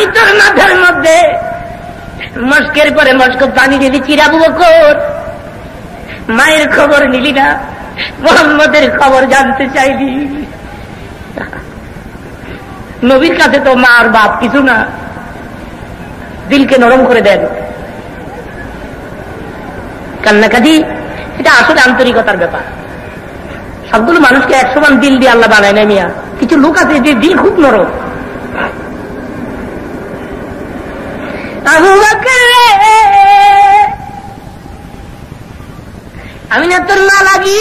আমি তোর মাথার মধ্যে মস্কের পরে মস্ক পানি দিয়ে দিচ্ছি আবু বকর, মায়ের খবর নিলি না, মোহাম্মদের খবর জানতে চাইলি। নবীর কাছে তো মা আর বাপ কিছু না, দিলকে নরম করে দেন। কান্নাকাটি এটা আসলে আন্তরিকতার ব্যাপার। সবগুলো মানুষকে 100 মান দিল দিয়ে আল্লাহ বানায় না মিয়া, কিছু লোক আছে যে দিল খুব নরম। আবু বকর আমি না তোর মা লাগি,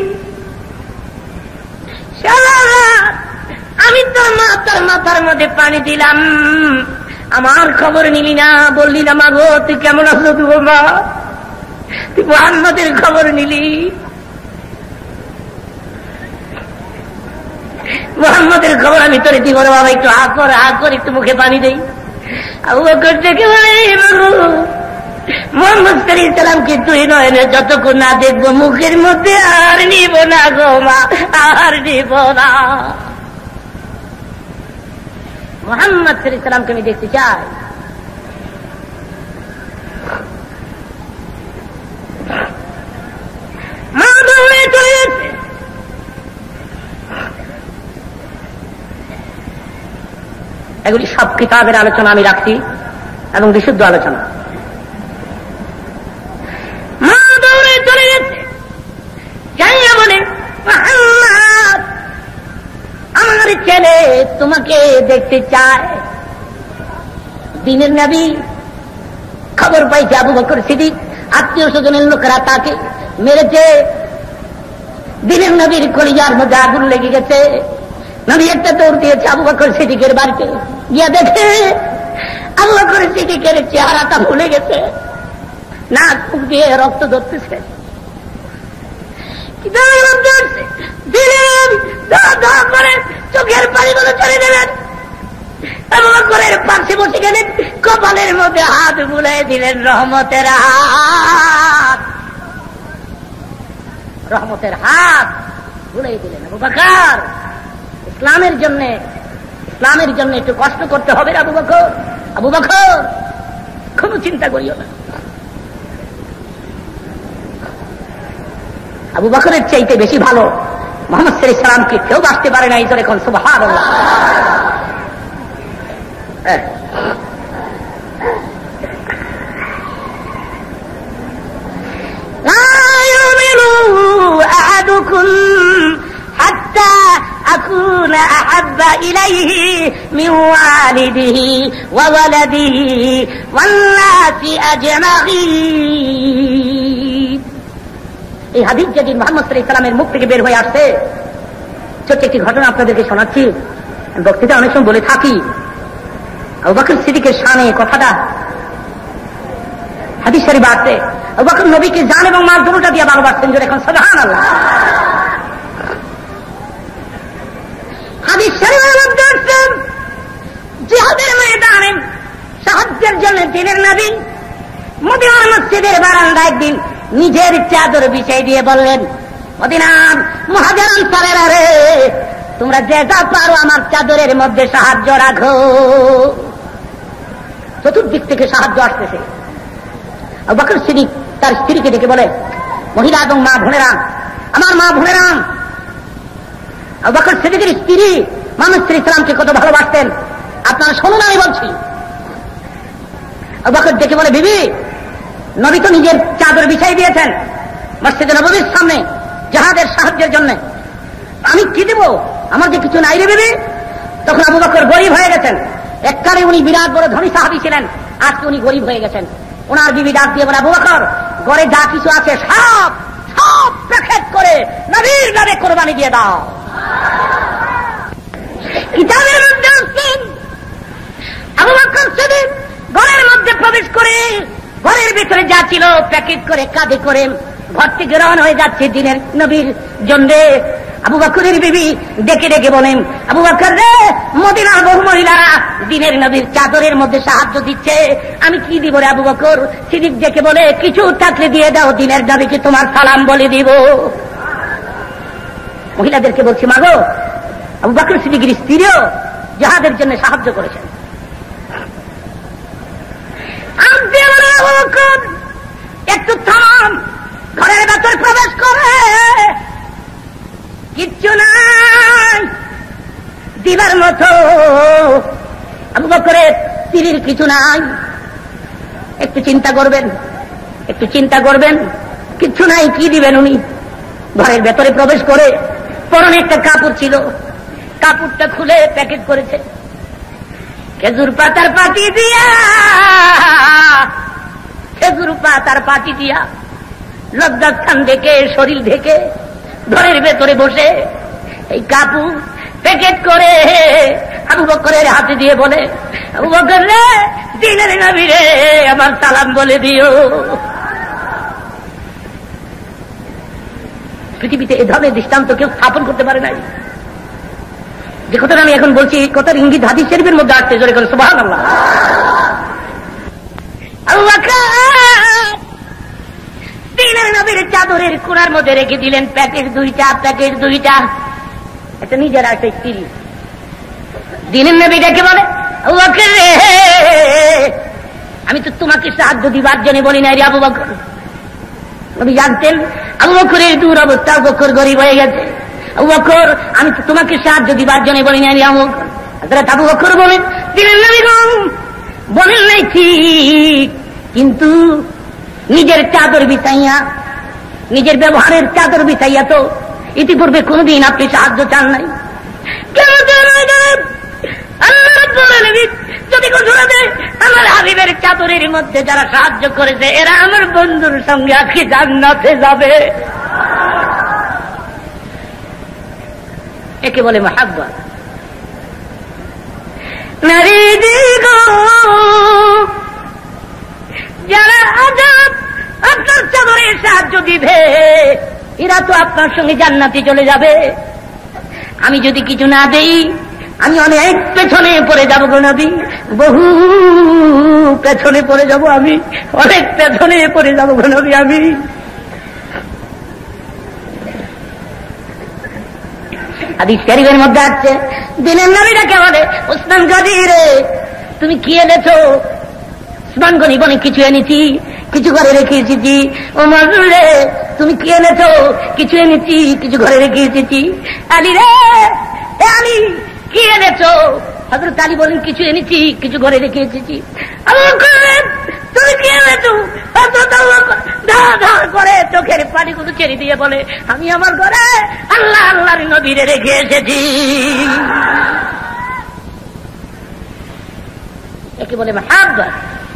আমি তোর মাথার মধ্যে পানি দিলাম, আমার খবর নিলি না, বললি না মা গো তুই কেমন আছো, তুই মা তুই মুহাম্মদের খবর নিলি, মুহাম্মদের খবর আমি তোরে দিব রে বাবা, একটু হা কর একটু মুখে পানি দেই। আবু বকর থেকে বলে মুহাম্মদ সাল্লাল্লাহু আলাইহি সাল্লামকে তুই নয় যতক্ষণ না দেখবো মুখের মধ্যে আর নিব না গো মা, আর নিব না। মুহাম্মদ সাল্লাল্লাহু আলাইহি সাল্লামকে আমি দেখতে চাই। মা দৌড়ে চলে যাচ্ছে। এগুলি সব কিতাবের আলোচনা আমি রাখছি এবং বিশুদ্ধ আলোচনা। মা দৌড়ে চলে যাচ্ছে, যাইয়া বলে মুহাম্মদ আমার ছেলে তোমাকে দেখতে চায়। দিনের নবী খবর পাইছে আবু বকর সিদ্দিক, আত্মীয় স্বজনের লোকেরা তাকে মেরেছে। দিনের নবীর কলিজার মধ্যে আগুন লেগে গেছে। নবী একটা দৌড় দিয়েছে আবু বকর সিদ্দিকের বাড়িতে, গিয়া দেখে আবু বকর সিদ্দিকের চেহারাটা ভুলে গেছে, নাক মুখ দিয়ে রক্ত ধরতেছে, চোখের পানি বলে চলে দেবেন। আবু বকরের পাশে বসে গেলেন, কপালের মধ্যে হাত বুলাই দিলেন, রহমতের হাত, রহমতের হাত বুলাই দিলেন। আবু বকর ইসলামের জন্য একটু কষ্ট করতে হবে আবু বকর, আবু বকর কোনো চিন্তা করিও না। আবু বকরের চাইতে বেশি ভালো মুহাম্মদ সাল্লাল্লাহু আলাইহি সাল্লামকে কেউ বাঁচতে পারে না। এই জোরে কোন সুবহানাল্লাহ। লা ইউমিনু আহাদুকুম হাত্তা আকুনা আহাব্বা ইলাইহি মিন ওয়ালিদিহি ওয়া ওয়ালাদিহি ওয়ান নাসি আজমাইন। এই হাদিস যেদিন মুহাম্মদ সাল্লাল্লাহু আলাইহি সাল্লামের মুখ থেকে বের হয়ে আসছে, ছোট্ট একটি ঘটনা আপনাদেরকে শোনাচ্ছি। বক্তৃতা অনেক সময় বলে থাকি, আবু বকর সিদ্দিকের শানে কথাটা হাদিস শরীফে আছে। আবু বকর নবীকে জান এবং মাল দুটোটা দিয়ে ভালোবাসতেন, জোরে এখন সুবহানাল্লাহ। হাদিস শরীফের মধ্যে আছে, জিহাদের ময়দানে সাহায্যের জন্য দিনের নবী মদিনার মসজিদের বারান্দায় একদিন নিজের চাদর বিছাই দিয়ে বললেন, মদিনার মুহাজির আনসারেরা রে, তোমরা যেটা পারো আমার চাদরের মধ্যে সাহায্য রাখো। চতুর্দিক থেকে সাহায্য আসতেছে। আবু বকর সিদ্দিক তার স্ত্রীকে ডেকে বলে, মহিলা এবং মা বোনেরা, আমার মা বোনেরা, আবু বকর সিদ্দিকের স্ত্রী মুহাম্মদ সাল্লাল্লাহু আলাইহি সাল্লামকে কত ভালোবাসতেন আপনারা শুনুন, আমি বলছি। আবু বকর ডেকে বলে, বিবি নবী তো নিজের চাদর বিছাই দিয়েছেন মসজিদে নববীর সামনে জিহাদের সাহায্যের জন্য, আমি কি দেব? আমার যে কিছু নাই রে বিবি। তখন আবু বকর গরিব হয়ে গেছেন। এককালে উনি বিরাট বড় ধনী সাহাবী ছিলেন, আজকে উনি গরিব হয়ে গেছেন। ওনার বিবি ডাক দিয়ে বলে, আবু বকর ঘরে যা কিছু আছে সব প্যাকেট করে নবীর নামে কোরবানি দিয়ে দাও। কিতাবের মধ্যে আসছেন আবু বকর সিদ্দিক ঘরের মধ্যে প্রবেশ করে ঘরের ভিতরে যা ছিল প্যাকেট করে কাঁধে করে ঘর থেকে রওনা হয়ে যাচ্ছে দিনের নবীর জন্য। আবু বকরের বিবি ডেকে ডেকে বলেন, আবু বকর রে, মদিনার বহু মহিলারা দিনের নবীর চাদরের মধ্যে সাহায্য দিচ্ছে, আমি কি দিব রে? আবু বকর সিদ্দিক ডেকে বলে, কিছু থাকলে দিয়ে দাও, দিনের নবীকে তোমার সালাম বলে দিব। মহিলাদেরকে বলছি, মাগো আবু বকর সিদ্দিকের স্ত্রীও জিহাদের জন্য সাহায্য করেছেন। একটু থাম, ঘরের ভেতর প্রবেশ করে কিচ্ছু নাই দিবার মতো। আবু বকরের স্ত্রীর কিছু নাই। একটু চিন্তা করবেন, একটু চিন্তা করবেন, কিচ্ছু নাই, কি দিবেন উনি? ঘরের ভেতরে প্রবেশ করে পরনে একটা কাপড় ছিল, কাপড়টা খুলে প্যাকেট করেছে খেজুর পাতার পাটি দিয়া, খেজুর পাতার পাটি দিয়া লজ্জাস্থান ঢেকে, শরীর ঢেকে ঘরের ভেতরে বসে এই কাপড় প্যাকেট করে আবু বকরের হাতে দিয়ে বলে, আবু বকর রে, দিনের নবী রে, আমার সালাম বলে দিও। পৃথিবীতে এ ধরনের দৃষ্টান্ত কেউ স্থাপন করতে পারে নাই। যে কথাটা আমি এখন বলছি, কথার ইঙ্গিত হাদিস শরীফের মধ্যে আসছে, জোরে করে সুবহানাল্লাহ। আবু বকর দিনের নবীর চাদরের কোণার মধ্যে রেখে দিলেন প্যাকেট দুইটা, প্যাকেট দুইটা। এটা নিজের একটা স্ত্রী। দিনের নবী ডেকে বলে, আবু বকর রে, আমি তো তোমাকে সাহায্য দিবার জন্য বলি নাই রে আবু বকর। নবী জানতেন আবু বকরের দূর অবস্থা, আবু বকর গরিব হয়ে গেছে। আবু বকর, আমি তো তোমাকে সাহায্য দিবার জন্য বলি নাই রে আবু বকর। হযরত আবু বকর বলেন, দিনের নবী বলেন নাই ঠিক, কিন্তু নিজের চাদর বিছাইয়া, নিজের ব্যবহারের চাদর বিছাইয়া তো ইতিপূর্বে কোনদিন আপনি সাহায্য চান নাই। যদি ঘোষণা দেয় আমার হাবিবের চাদরের মধ্যে যারা সাহায্য করেছে এরা আমার বন্ধুর সঙ্গে আজকে জান্নাতে যাবে। একে বলে মাহাব্বত। নারী দিগ যারা আজাব আপনার চাদরে সাহায্য দিবে এরা তো আপনার সঙ্গে জান্নাতে চলে যাবে। আমি যদি কিছু না দেই আমি অনেক পেছনে পড়ে যাব গো নবী, বহু পেছনে পড়ে যাব, আমি অনেক পেছনে পড়ে যাব গো নবী। আমি হাদিস শরীফের মধ্যে আছে, দিনের নবীটাকে বলে, ওসমান গনি রে তুমি কি এনেছো? ওসমান গনি বলে, কিছু এনেছি, কিছু ঘরে রেখে এসেছি। ওমর রে তুমি কি এনেছো? কিছু এনেছি, কিছু ঘরে রেখে এসেছি। আলী রে, আলী কি এনেছো? হযরত আলী বলেন, কিছু এনেছি, কিছু ঘরে রেখে এসেছি। তুমি কি এনেছো? করে চোখের পানিগুলো ছেড়ে দিয়ে বলে, আমি আমার ঘরে আল্লাহ আল্লাহর নবীরে রেখে এসেছি। একে বলে মাহাব্বত।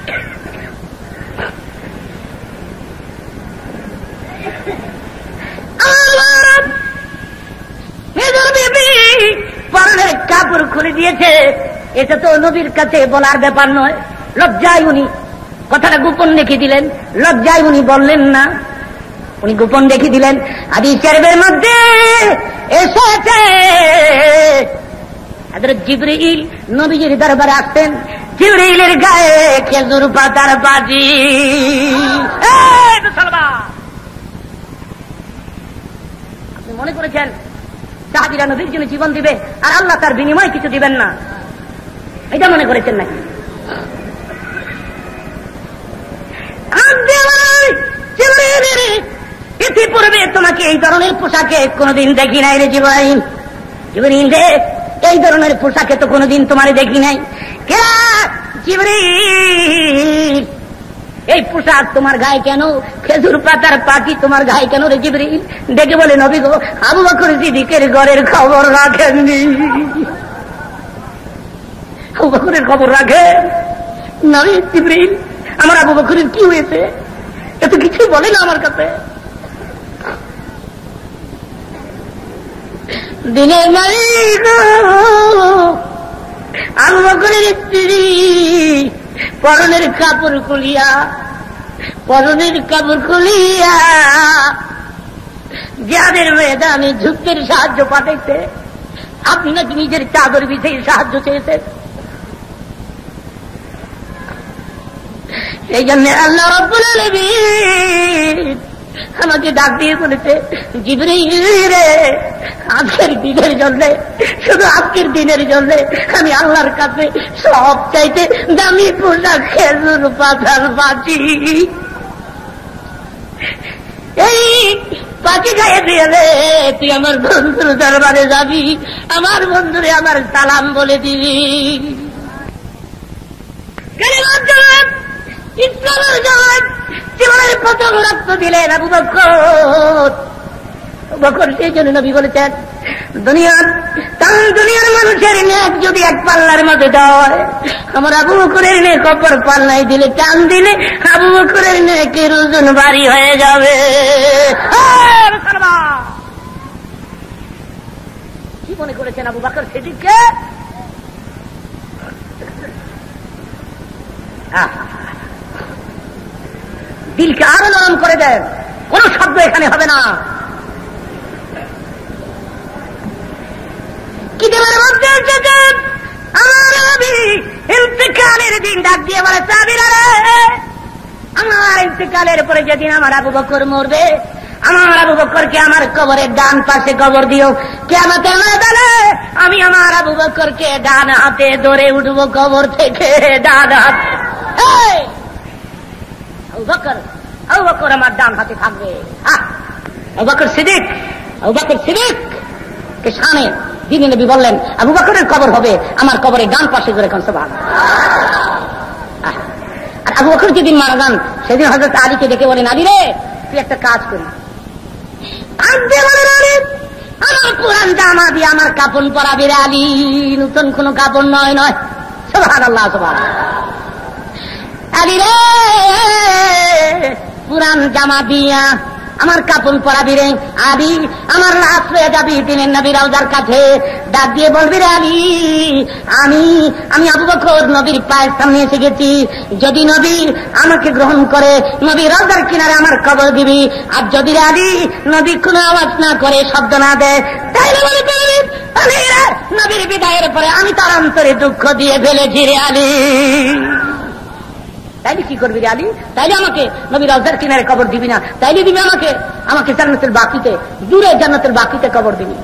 পরনের কাপড় খুলে দিয়েছে, এটা তো নবীর কাছে বলার ব্যাপার নয়। লজ্জায় উনি কথাটা গোপন রেখে দিলেন, লজ্জায় উনি বললেন না, উনি গোপন রেখে দিলেন। হাদিস শরীফের মধ্যে এসেছে হযরত জিবরীল নবীজির দরবারে আসতেন, জিবরীলের গায়ে খেজুর পাতার বাজি। আপনি মনে করেছেন সাহাবীরা নবীর জন্য জীবন দিবে আর আল্লাহ তার বিনিময়ে কিছু দিবেন না, এটা মনে করেছেন নাকি? ইতিপূর্বে তোমাকে এই ধরনের পোশাকে কোনোদিন দেখি নাই রে জিবরাইল। জিবরাইল রে, এই ধরনের পোশাকে তো কোনোদিন তোমারে দেখি নাই। কে জিবরাইল, এই পোশাক তোমার গায়ে কেন? খেজুর পাতার পাটি তোমার গায়ে কেন রে জিবরাইল? ডেকে বলে, নবী গো, আবু বকর সিদ্দিকের ঘরের খবর রাখেননি। আবু বকরের খবর রাখে নবী? জিবরাইল, আমার আবু বকরের কি হয়েছে? এত কিছুই বলে না আমার কাছে। দিনের নাই আবু বকরের স্ত্রী পরনের কাপড় খুলিয়া, পরনের কাপড় খুলিয়া যাদের ময়দানে যুদ্ধের সাহায্য পাঠাইছে, আপনি নাকি নিজের চাদর বিছিয়ে সাহায্য চেয়েছেন। সেই জন্য আল্লাহ রাব্বুল আলামিন আমাকে ডাক দিয়ে বলেছে, জিবরাইল রে আজকের দিনের জন্য, শুধু আজকের দিনের জন্য আমি আল্লাহর কাছে সব চাইতে দামি পোশাক খেজুর পাতার পাচি, এই পাখি গায়ে দিয়ে তুই আমার বন্ধুর দরবারে যাবি, আমার বন্ধুরে আমার সালাম বলে দিবি। ইসলামের জগৎ জীবনের প্রথম রক্ত দিলেন আবু বকর। বকর সেই জন্য নবী বলেছেন, দুনিয়ার মানুষের নেক যদি এক পাল্লার মধ্যে দেওয়া, আমার আবু বকরের নেক অপর পাল্লাই দিলে, টান দিলে আবু বকরের নেকের ওজন ভারী হয়ে যাবে। কি মনে করেছেন আবু বকর সিদ্দিককে? দিলকে আরো নরম করে দেন, কোন শব্দ এখানে হবে না। কি দেবের মধ্যে আমার নবী ইন্তেকালের দিন ডাক দিয়ে বলে, সাহাবীরা রে, আমার ইন্তেকালের পরে যেদিন আমার আবু বকর মরবে, আমার আবু বকরকে আমার কবরের ডান পাশে কবর দিও। কিয়ামতের ময়দানে আমি আমার আবু বকরকে ডান হাতে ধরে উঠবো কবর থেকে, ডান হাতে। আবু বকর আমার ডান হাতে থাকবে। আবু বকর সিদ্দিক, আবু বকর সিদ্দিক কে শানে দিনে নবী বললেন, আবু বকরের কবর হবে আমার কবরের ডান পাশে করে। সুবহানাল্লাহ। আর আবু বকর যেদিন মারা যান, সেদিন হযরত আলীকে ডেকে বলেন, আলী রে, তুই একটা কাজ করি, আমার পুরান জামা দিয়ে আমার কাপন পরাবি রে আলী, নতুন কোন কাপড় নয়। সুবহানাল্লাহ, সুবহানাল্লাহ। আলী রে, পুরান জামা দিয়া আমার কাপড় পরাবি রে আলী, আমার লাশ হয়ে যাবি দিনের নবী রওজার কাছে, ডাক দিয়ে বলবি রে আলী, আমি আবু বকর নবীর পায়ের সামনে এসে গেছি, যদি নবী আমাকে গ্রহণ করে নবী রওজার কিনারে আমার কবর দিবি, আর যদি রে আলী নবী কোনো আওয়াজ না করে, শব্দ না দেয়, তাইলে বলে আলী রে, নবীর বিদায়ের পরে আমি তার অন্তরে দুঃখ দিয়ে ফেলেছি রে আলী। তাইলে কি করবি রে আলী? তাইলে আমাকে নবী রওজার কিনারে কবর দিবি না, তাইলে দিবি আমাকে জান্নাতুল বাকিতে, দূরে জান্নাতুল বাকিতে কবর দিবি।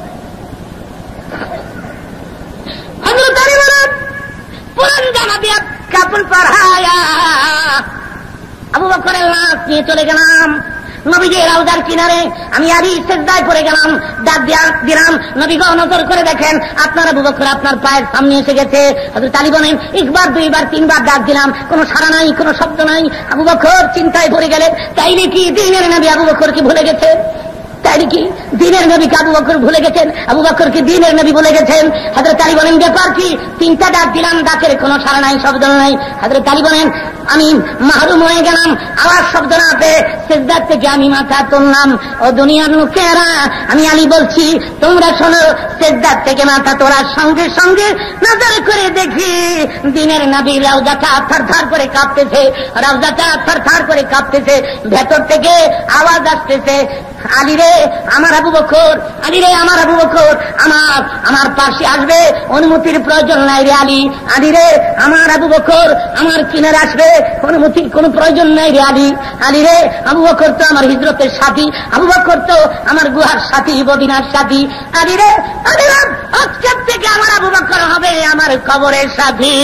হযরত আলী বলেন, পুরান জামা দিয়া কাপড় পরায়া আবু বকরের লাশ নিয়ে চলে গেলাম নবীজির রওজার কিনারে। আমি আলী সিজদায় পড়ে গেলাম, ডাক দিলাম, নবী গো নজর করে দেখেন আপনার আবু বকর আপনার পায়ের সামনে এসে গেছে। হযরত আলী বলেন, একবার দুইবার তিনবার ডাক দিলাম, কোনো সাড়া নাই, কোনো শব্দ নাই। আবু বকর চিন্তায় পড়ে গেলেন, তাইলে কি দিনের নবী আবু বকরকে ভুলে গেছে? তাইলে কি দিনের নবীকে আবু বকর ভুলে গেছেন? আবু বকরকে দিনের নবী ভুলে গেছেন? হযরত আলী বলেন, ব্যাপার কি? তিনটা ডাক দিলাম, ডাকের কোনো সাড়া নাই, শব্দ নাই। হযরত আলী বলেন, আমি মাহরুম হয়ে গেলাম, আওয়াজ শব্দ না পেয়ে সিজদার থেকে আমি মাথা তুললাম। ও দুনিয়ার লোকেরা, আমি আলী বলছি, তোমরা শোনো, সিজদার থেকে মাথা তোলার সঙ্গে সঙ্গে নজর করে দেখি দিনের নবী রওজাটা থরথর করে কাঁপতেছে, রওজাটা থরথর করে কাঁপতেছে, ভেতর থেকে আওয়াজ আসতেছে, আলী রে আমার আবু বকর, আলী রে আমার আবু বকর, আমার পাশে আসবে, অনুমতির প্রয়োজন নাই রে আলী। আলী রে আমার আবু বকর আমার কিনারে আসবে, অনুমতির কোনো প্রয়োজন নাই রে আলী। আলী রে আবু বকর তো আমার হিজরতের সাথী, আবু বকর তো আমার গুহার সাথী, মদিনার সাথী। আলী রে, আলী রে, আজকের থেকে আমার আবু বকর হবে আমার কবরের সাথী।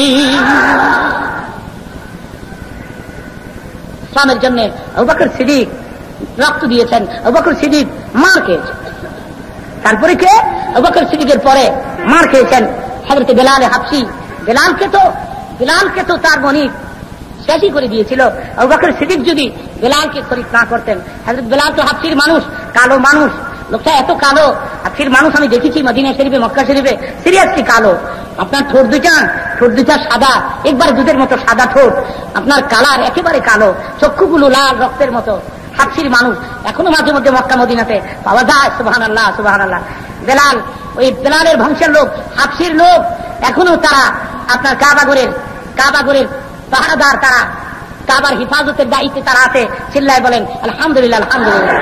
ইসলামের জন্য আবু বকর সিদ্দিক রক্ত দিয়েছেন, আবু বকর সিদ্দিক মার খেয়েছেন। তারপরে কে? আবু বকর সিদ্দিকের পরে মার খেয়েছেন হযরত বেলাল হাবশী। বেলালকে তো তার মনিব শেষই করে দিয়েছিল। আবু বকর সিদ্দিক যদি বেলালকে খরিদ না করতেন, হযরত বেলাল তো হাবশীর মানুষ, কালো মানুষ, লোকটা এত কালো। হাবশীর মানুষ আমি দেখেছি মদিনা শরীফে, মক্কা শরীফে, সিরিয়াসলি কালো। আপনার ঠোঁট দুইটা সাদা, একবার দুধের মতো সাদা ঠোঁট, আপনার কালার একেবারে কালো, চক্ষুগুলো লাল রক্তের মতো। হাবশীর মানুষ এখনো মাঝে মধ্যে মক্কা মদিনাতে পাওয়া যায়। সুবহানাল্লাহ, সুবহানাল্লাহ। বেলাল, ওই বেলালের বংশের লোক, হাবশীর লোক, এখনো তারা আপনার কাবাগরের পাহারাদার, তারা কাবার হিফাজতের দায়িত্বে তারা আছে। চিল্লায় বলেন আলহামদুলিল্লাহ, আলহামদুলিল্লাহ।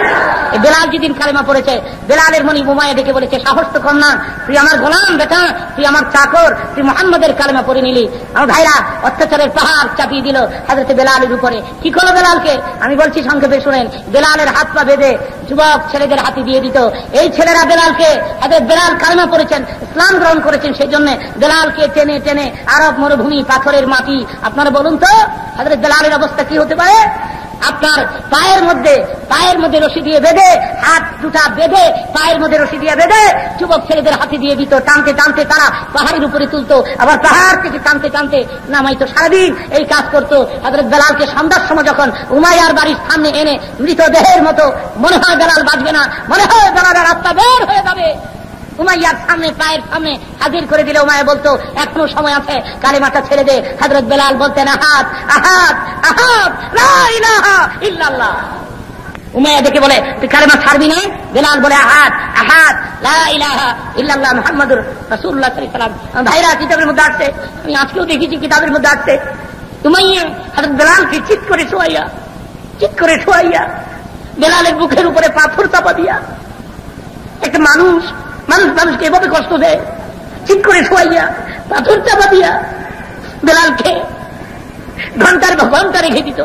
বেলাল যেদিন কালেমা পড়েছে, বেলালের মনি উমাইয়া ডেকে বলেছে, সাহস তো কম না, তুই আমার গোলাম বেটা, তুই আমার চাকর, তুই মুহাম্মদের কালেমা পড়ে নিলি। আমার ভাইরা অত্যাচারের পাহাড় চাপিয়ে দিল হযরত বেলালের উপরে। কি করলো বেলালকে? আমি বলছি সংক্ষেপে শুনেন। বেলালের হাত পা বেঁধে যুবক ছেলেদের হাতে দিয়ে দিত। এই ছেলেরা বেলালকে, হযরত বেলাল কালেমা পড়েছেন, ইসলাম গ্রহণ করেছেন, সেই জন্য বেলালকে টেনে টেনে আরব মরুভূমি, পাথরের মাটি। আপনারা বলুন তো হযরত বেলালের অবস্থা কি হতে পারে? আপনার পায়ের মধ্যে রশি দিয়ে বেঁধে, হাত দুটা বেঁধে পায়ের মধ্যে রশি দিয়ে বেঁধে যুবক ছেলেদের হাতে দিয়ে দিত। টানতে টানতে তারা পাহাড়ের উপরে তুলতো, আবার পাহাড় থেকে টানতে টানতে নামাইতো। সারাদিন এই কাজ করতো। হযরত বেলালকে সন্ধ্যার সময় যখন উমাইয়ার বাড়ির সামনে এনে মৃতদেহের মতো, মনে হয় বেলাল বাঁচবে না, মনে হয় বেলালের আত্মা বের হয়ে যাবে, উমাইয়ার সামনে, পায়ের সামনে হাজির করে দিলে উমাইয়া বলতো, এখনো সময় আছে, কালেমাটা ছেড়ে দে। হযরত বেলাল বলতেন, আহাদ আহাদ আহাদ লা ইলাহা ইল্লাল্লাহ। উমাইয়া দেখে বলে, তুই কালেমা ছাড়বি না? বেলাল বলে, আহাদ আহাদ লা ইলাহা ইল্লাল্লাহ মুহাম্মাদুর রাসূলুল্লাহ সাল্লাল্লাহু আলাইহি ওয়াসাল্লাম। ভাইরা, কিতাবের মধ্যে আসছে, আমি আজকেও দেখেছি কিতাবের মধ্যে আসছে, উমাইয়া হযরত বেলালকে চিৎ করে শোয়াইয়া বেলালের বুকের উপরে পাথর চাপা দিয়া, একটা মানুষকে এভাবে কষ্ট দেয়, ঠিক করে শোয়াইয়া পাথর চাপা দিয়া বেলালকে ঘন্টার ঘন্টা রেখে দিত।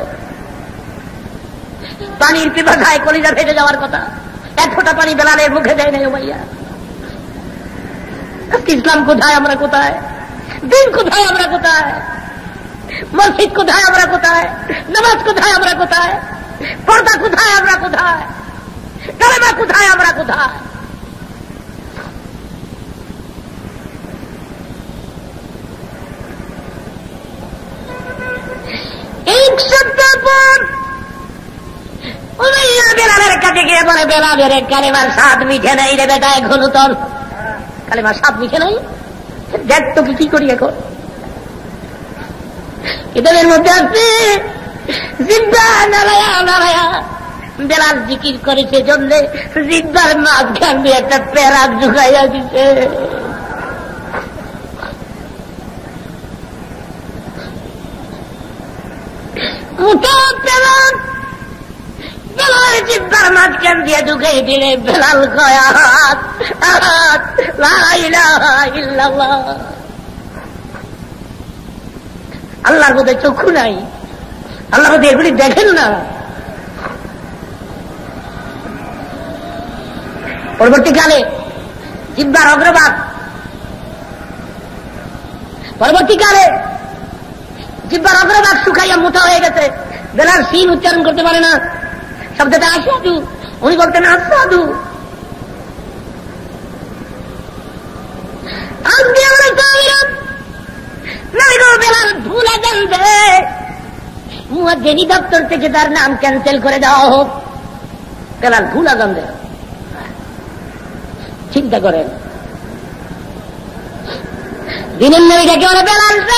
পানির পিপাসায় কলিজা ফেটে যাওয়ার কথা, এক ফোঁটা পানি বেলালের মুখে দেয় নাই উমাইয়া। আজকে ইসলাম কোথায়, আমরা কোথায়? দিন কোথায়, আমরা কোথায়? মসজিদ কোথায়, আমরা কোথায়? নামাজ কোথায়, আমরা কোথায়? পর্দা কোথায়, আমরা কোথায়? কালেমা কোথায়, আমরা কোথায়? এক সপ্তাহ পর উমাইয়া বেলালের কাছে গিয়ে বলে, বেলালের কালেমার স্বাদ মিঠে নাই রে বেটা, এখন তোর কালেমার স্বাদ মিঠে নাই, দেখ তোকে কি করি এখন। কিতাবের মধ্যে আছে, জিব্বা নাড়ায়া বেলাল জিকির করেছে জন্য জিব্বার মাঝখান দিয়ে একটা প্যারাক ঢুকাইয়া দিছে। মোটা প্যারাক বেলালের জিব্বার মাঝখান দিয়ে ঢুকাই দিলে বেলাল কয়, আহাদ আহাদ লা ইলাহা ইল্লাল্লাহ। আল্লাহর মধ্যে চক্ষু নাই, আল্লাহর মধ্যে এগুলি দেখেন না। পরবর্তীকালে জিহ্বার অগ্রভাগ, শুকাইয়া মোটা হয়ে গেছে। বেলাল সিন উচ্চারণ করতে পারে না, শব্দটা আসাদু, উনি বলতেন আসাদু। বেলাল ভুল আজান দেয়, মুয়াজ্জিনী দপ্তর থেকে তার নাম ক্যান্সেল করে দেওয়া হোক। বেলাল ভুল আজান দেয়, চিন্তা করেন। দিনের নবীটাকে বলে, বেলাল রে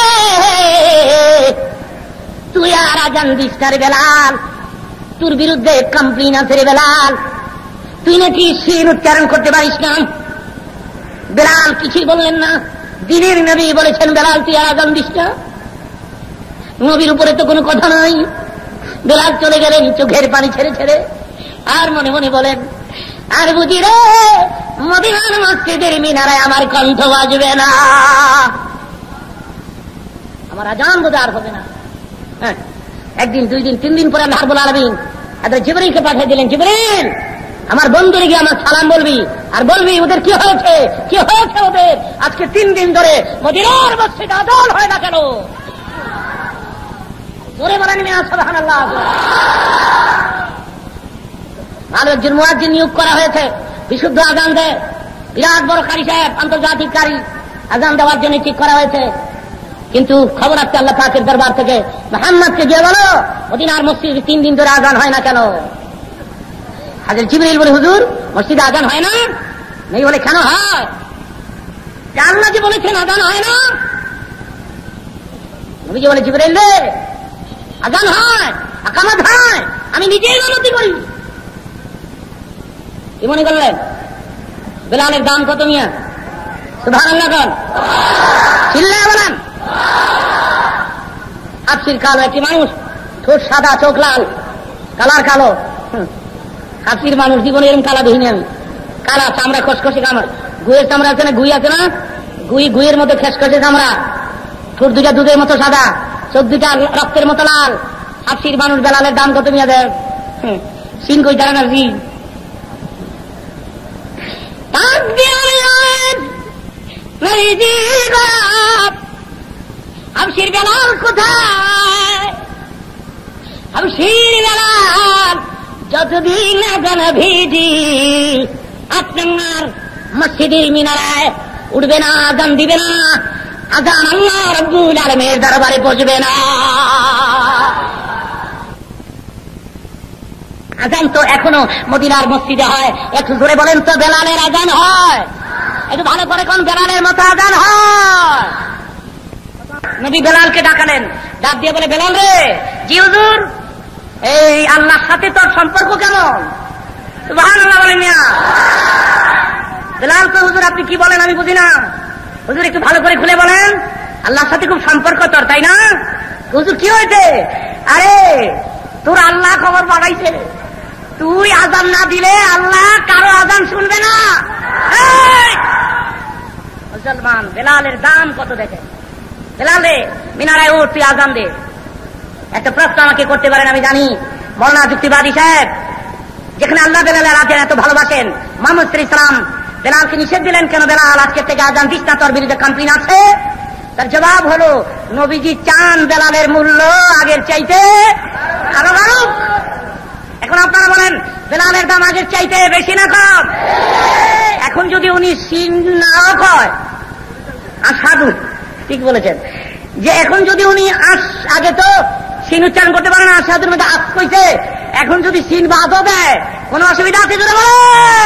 তুই আর আজান দিস না রে বেলাল, তোর বিরুদ্ধে কমপ্লেন আছে রে বেলাল, তুই নাকি শির উচ্চারণ করতে পারিস না। বেলাল কিছুই বললেন না। দিনের নবী বলেছেন, বেলাল তুই আর আজান দিস না। নবীর উপরে তো কোনো কথা নাই। বেলাল চলে গেলেন চোখের পানি ছেড়ে ছেড়ে, আর মনে মনে বলেন, আর বুঝি রে মদিনার মসজিদের মিনারায় আমার কণ্ঠ বাজবে না, আমার আজান বোধ আর হবে না। হ্যাঁ, একদিন, দুই দিন, 3 দিন পরে আল্লাহ রাব্বুল আলামিন জিবরীলকে পাঠিয়ে দিলেন, জিবরীল আমার বন্ধুরে গিয়ে আমার সালাম বলবি, আর বলবি ওদের কি হয়েছে, কি হয়েছে ওদের, আজকে 3 দিন ধরে মদিনার মসজিদে আজান হয় না কেন। জোরে বলেন মিয়া সুবহানাল্লাহ। ভালো একজন মুয়াজ্জিন নিয়োগ করা হয়েছে, বিশুদ্ধ আজান দেয়, বিরাট বড় কারি সাহেব, আন্তর্জাতিক কারি, আজান দেওয়ার জন্য ঠিক করা হয়েছে। কিন্তু খবর আসছে আল্লাহ পাকের দরবার থেকে, মুহাম্মদকে গিয়ে বলো মদিনার মসজিদে 3 দিন ধরে আজান হয় না কেন। হযরত জিবরীল বলে, হুজুর মসজিদে আজান হয় না? নেই বলে, কেন হয়? আল্লাহ যে বলেছেন আজান হয় না। নবীজি বলে, জিবরীল রে আজান হয়, আকামত হয়, আমি নিজেই গণতি করি। কি মনে করলেন? বেলালের দাম কত মিয়া? সুবহানাল্লাহ বল, চিল্লায়া বলেন। আফসির কালো একটি মানুষ, ঠোঁট সাদা, চোখ লাল, কালার কালো, হাসির মানুষ জীবনে এরকম কালা দেখিনি আমি। কালা চামড়া খসখসে কামড়, গুয়ের চামড়া আছে না, গুই আছে না, গুইয়ের মধ্যে খসখসে চামড়া, ঠোঁট দুটা দুধের মতো সাদা, চোখ দুটা রক্তের মতো লাল। হাসির মানুষ। বেলালের দাম কত মিয়া দেয়? সিন কই তারা না সিন। হাবশির বেলাল কোথায়? হাবশির বেলাল যতদিন আজান ভিজি আপনার মসজিদের মিনারায় উঠবে না, আজান দিবে না, আজান আল্লাহ রাব্বুল আলামিনের দরবারে পৌঁছবে না। আজান তো এখনো মদিনার মসজিদে হয়। একটু জোরে বলেন তো, বেলালের আজান হয়? একটু ভালো করে কোন বেলালের মতো আজান হয়? নবী বেলালকে ডাকালেন, ডাক দিয়ে বলে, বেলাল রে। জি হুজুর। এই আল্লাহর সাথে তোর সম্পর্ক কেমন? সুবহানাল্লাহ বলেন মিয়া। বেলাল তো, হুজুর আপনি কি বলেন আমি বুঝি না। হুজুর একটু ভালো করে খুলে বলেন। আল্লাহর সাথে খুব সম্পর্ক তোর, তাই না? হুজুর কি হয়েছে? আরে তোর আল্লাহ খবর পাঠাইছে, তুই আজান না দিলে আল্লাহ কারো আজান শুনবে না। মুসলমান, বেলালের দাম কত দেখে। বেলাল রে, মিনারায় উঠ, তুই আজান দে। একটা প্রশ্ন আমাকে করতে পারেন, আমি জানি মাওলানা যুক্তিবাদী সাহেব যেখানে আল্লাহ বেলালের আজান এত ভালোবাসেন, মুহাম্মদ সাল্লাল্লাহু আলাইহি ওয়াসাল্লাম বেলালকে নিষেধ দিলেন কেন? বেলাল আজকে থেকে আজান দিস না, তোর বিরুদ্ধে কমপ্লেইন আছে। তার জবাব হলো, নবীজি চান বেলালের মূল্য আগের চাইতে আরো বাড়ুক। এখন আপনারা বলেন, বেলালের দাম আগের চাইতে বেশি না কম? এখন যদি উনি সিন নাও কয়, আসাদু, ঠিক বলেছেন, যে এখন যদি উনি আগে তো সিন উচ্চারণ করতে পারে না, আসাদুর মধ্যে আস কইছে, এখন যদি সিন বাদও দেয় কোন অসুবিধা আছে? যদি বলে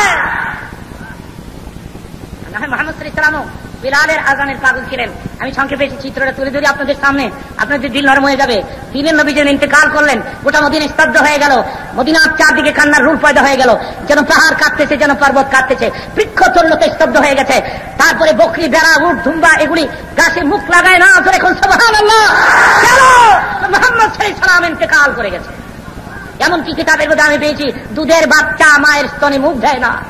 মুহাম্মদ সাল্লাল্লাহু আলাইহি ওয়াসাল্লাম বেলালের আজানের পাগল ছিলেন। আমি সংক্ষেপে চিত্রটা তুলে ধরি আপনাদের সামনে, আপনাদের দিল নরম হয়ে যাবে। দিনের নবী যেন ইন্তেকাল করলেন, গোটা মদিনা স্তব্ধ হয়ে গেল। মদিনার চারদিকে কান্নার রূপ পয়দা হয়ে গেল, যেন পাহাড় কাঁপতেছে, যেন পর্বত কাঁপতেছে, বৃক্ষ তরলতে স্তব্ধ হয়ে গেছে। তারপরে বকরি, বেড়া, উট, ধুম্বা এগুলি গাছে মুখ লাগায় না, ধরে এখন সুবহানাল্লাহ, কেন মুহাম্মদ সাল্লাল্লাহু আলাইহি ওয়াসাল্লাম ইন্তেকাল করে গেছে। এমনকি কিতাবের মধ্যে আমি পেয়েছি, দুধের বাচ্চা মায়ের স্তনে মুখ দেয় না।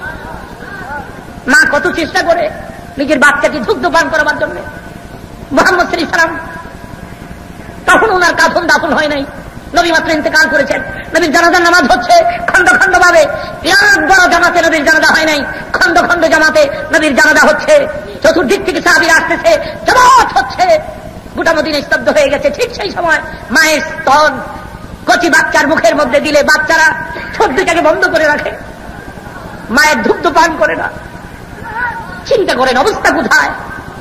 মা কত চেষ্টা করে নিজের বাচ্চাকে দুগ্ধ পান করাবার জন্য। মুহাম্মদ সাল্লাল্লাহু আলাইহি ওয়াসাল্লাম তখন ওনার কাফন দাফন হয় নাই, নবী মাত্র ইন্তেকাল করেছেন। নবীর জানাজার নামাজ হচ্ছে খন্ড খন্ড ভাবে, বিরাট বড় জামাতে নবীর জানাজা হয় নাই, খন্ড খন্ড জামাতে নবীর জানাজা হচ্ছে। চতুর্দিক থেকে সাহাবীরা আসতেছে, জামাত হচ্ছে, গোটা মদিনা স্তব্ধ হয়ে গেছে। ঠিক সেই সময় মায়ের স্তন কচি বাচ্চার মুখের মধ্যে দিলে বাচ্চারা ঠোঁট দুটাকে বন্ধ করে রাখে, মায়ের দুগ্ধ পান করে না। চিন্তা করেন অবস্থা কোথায়।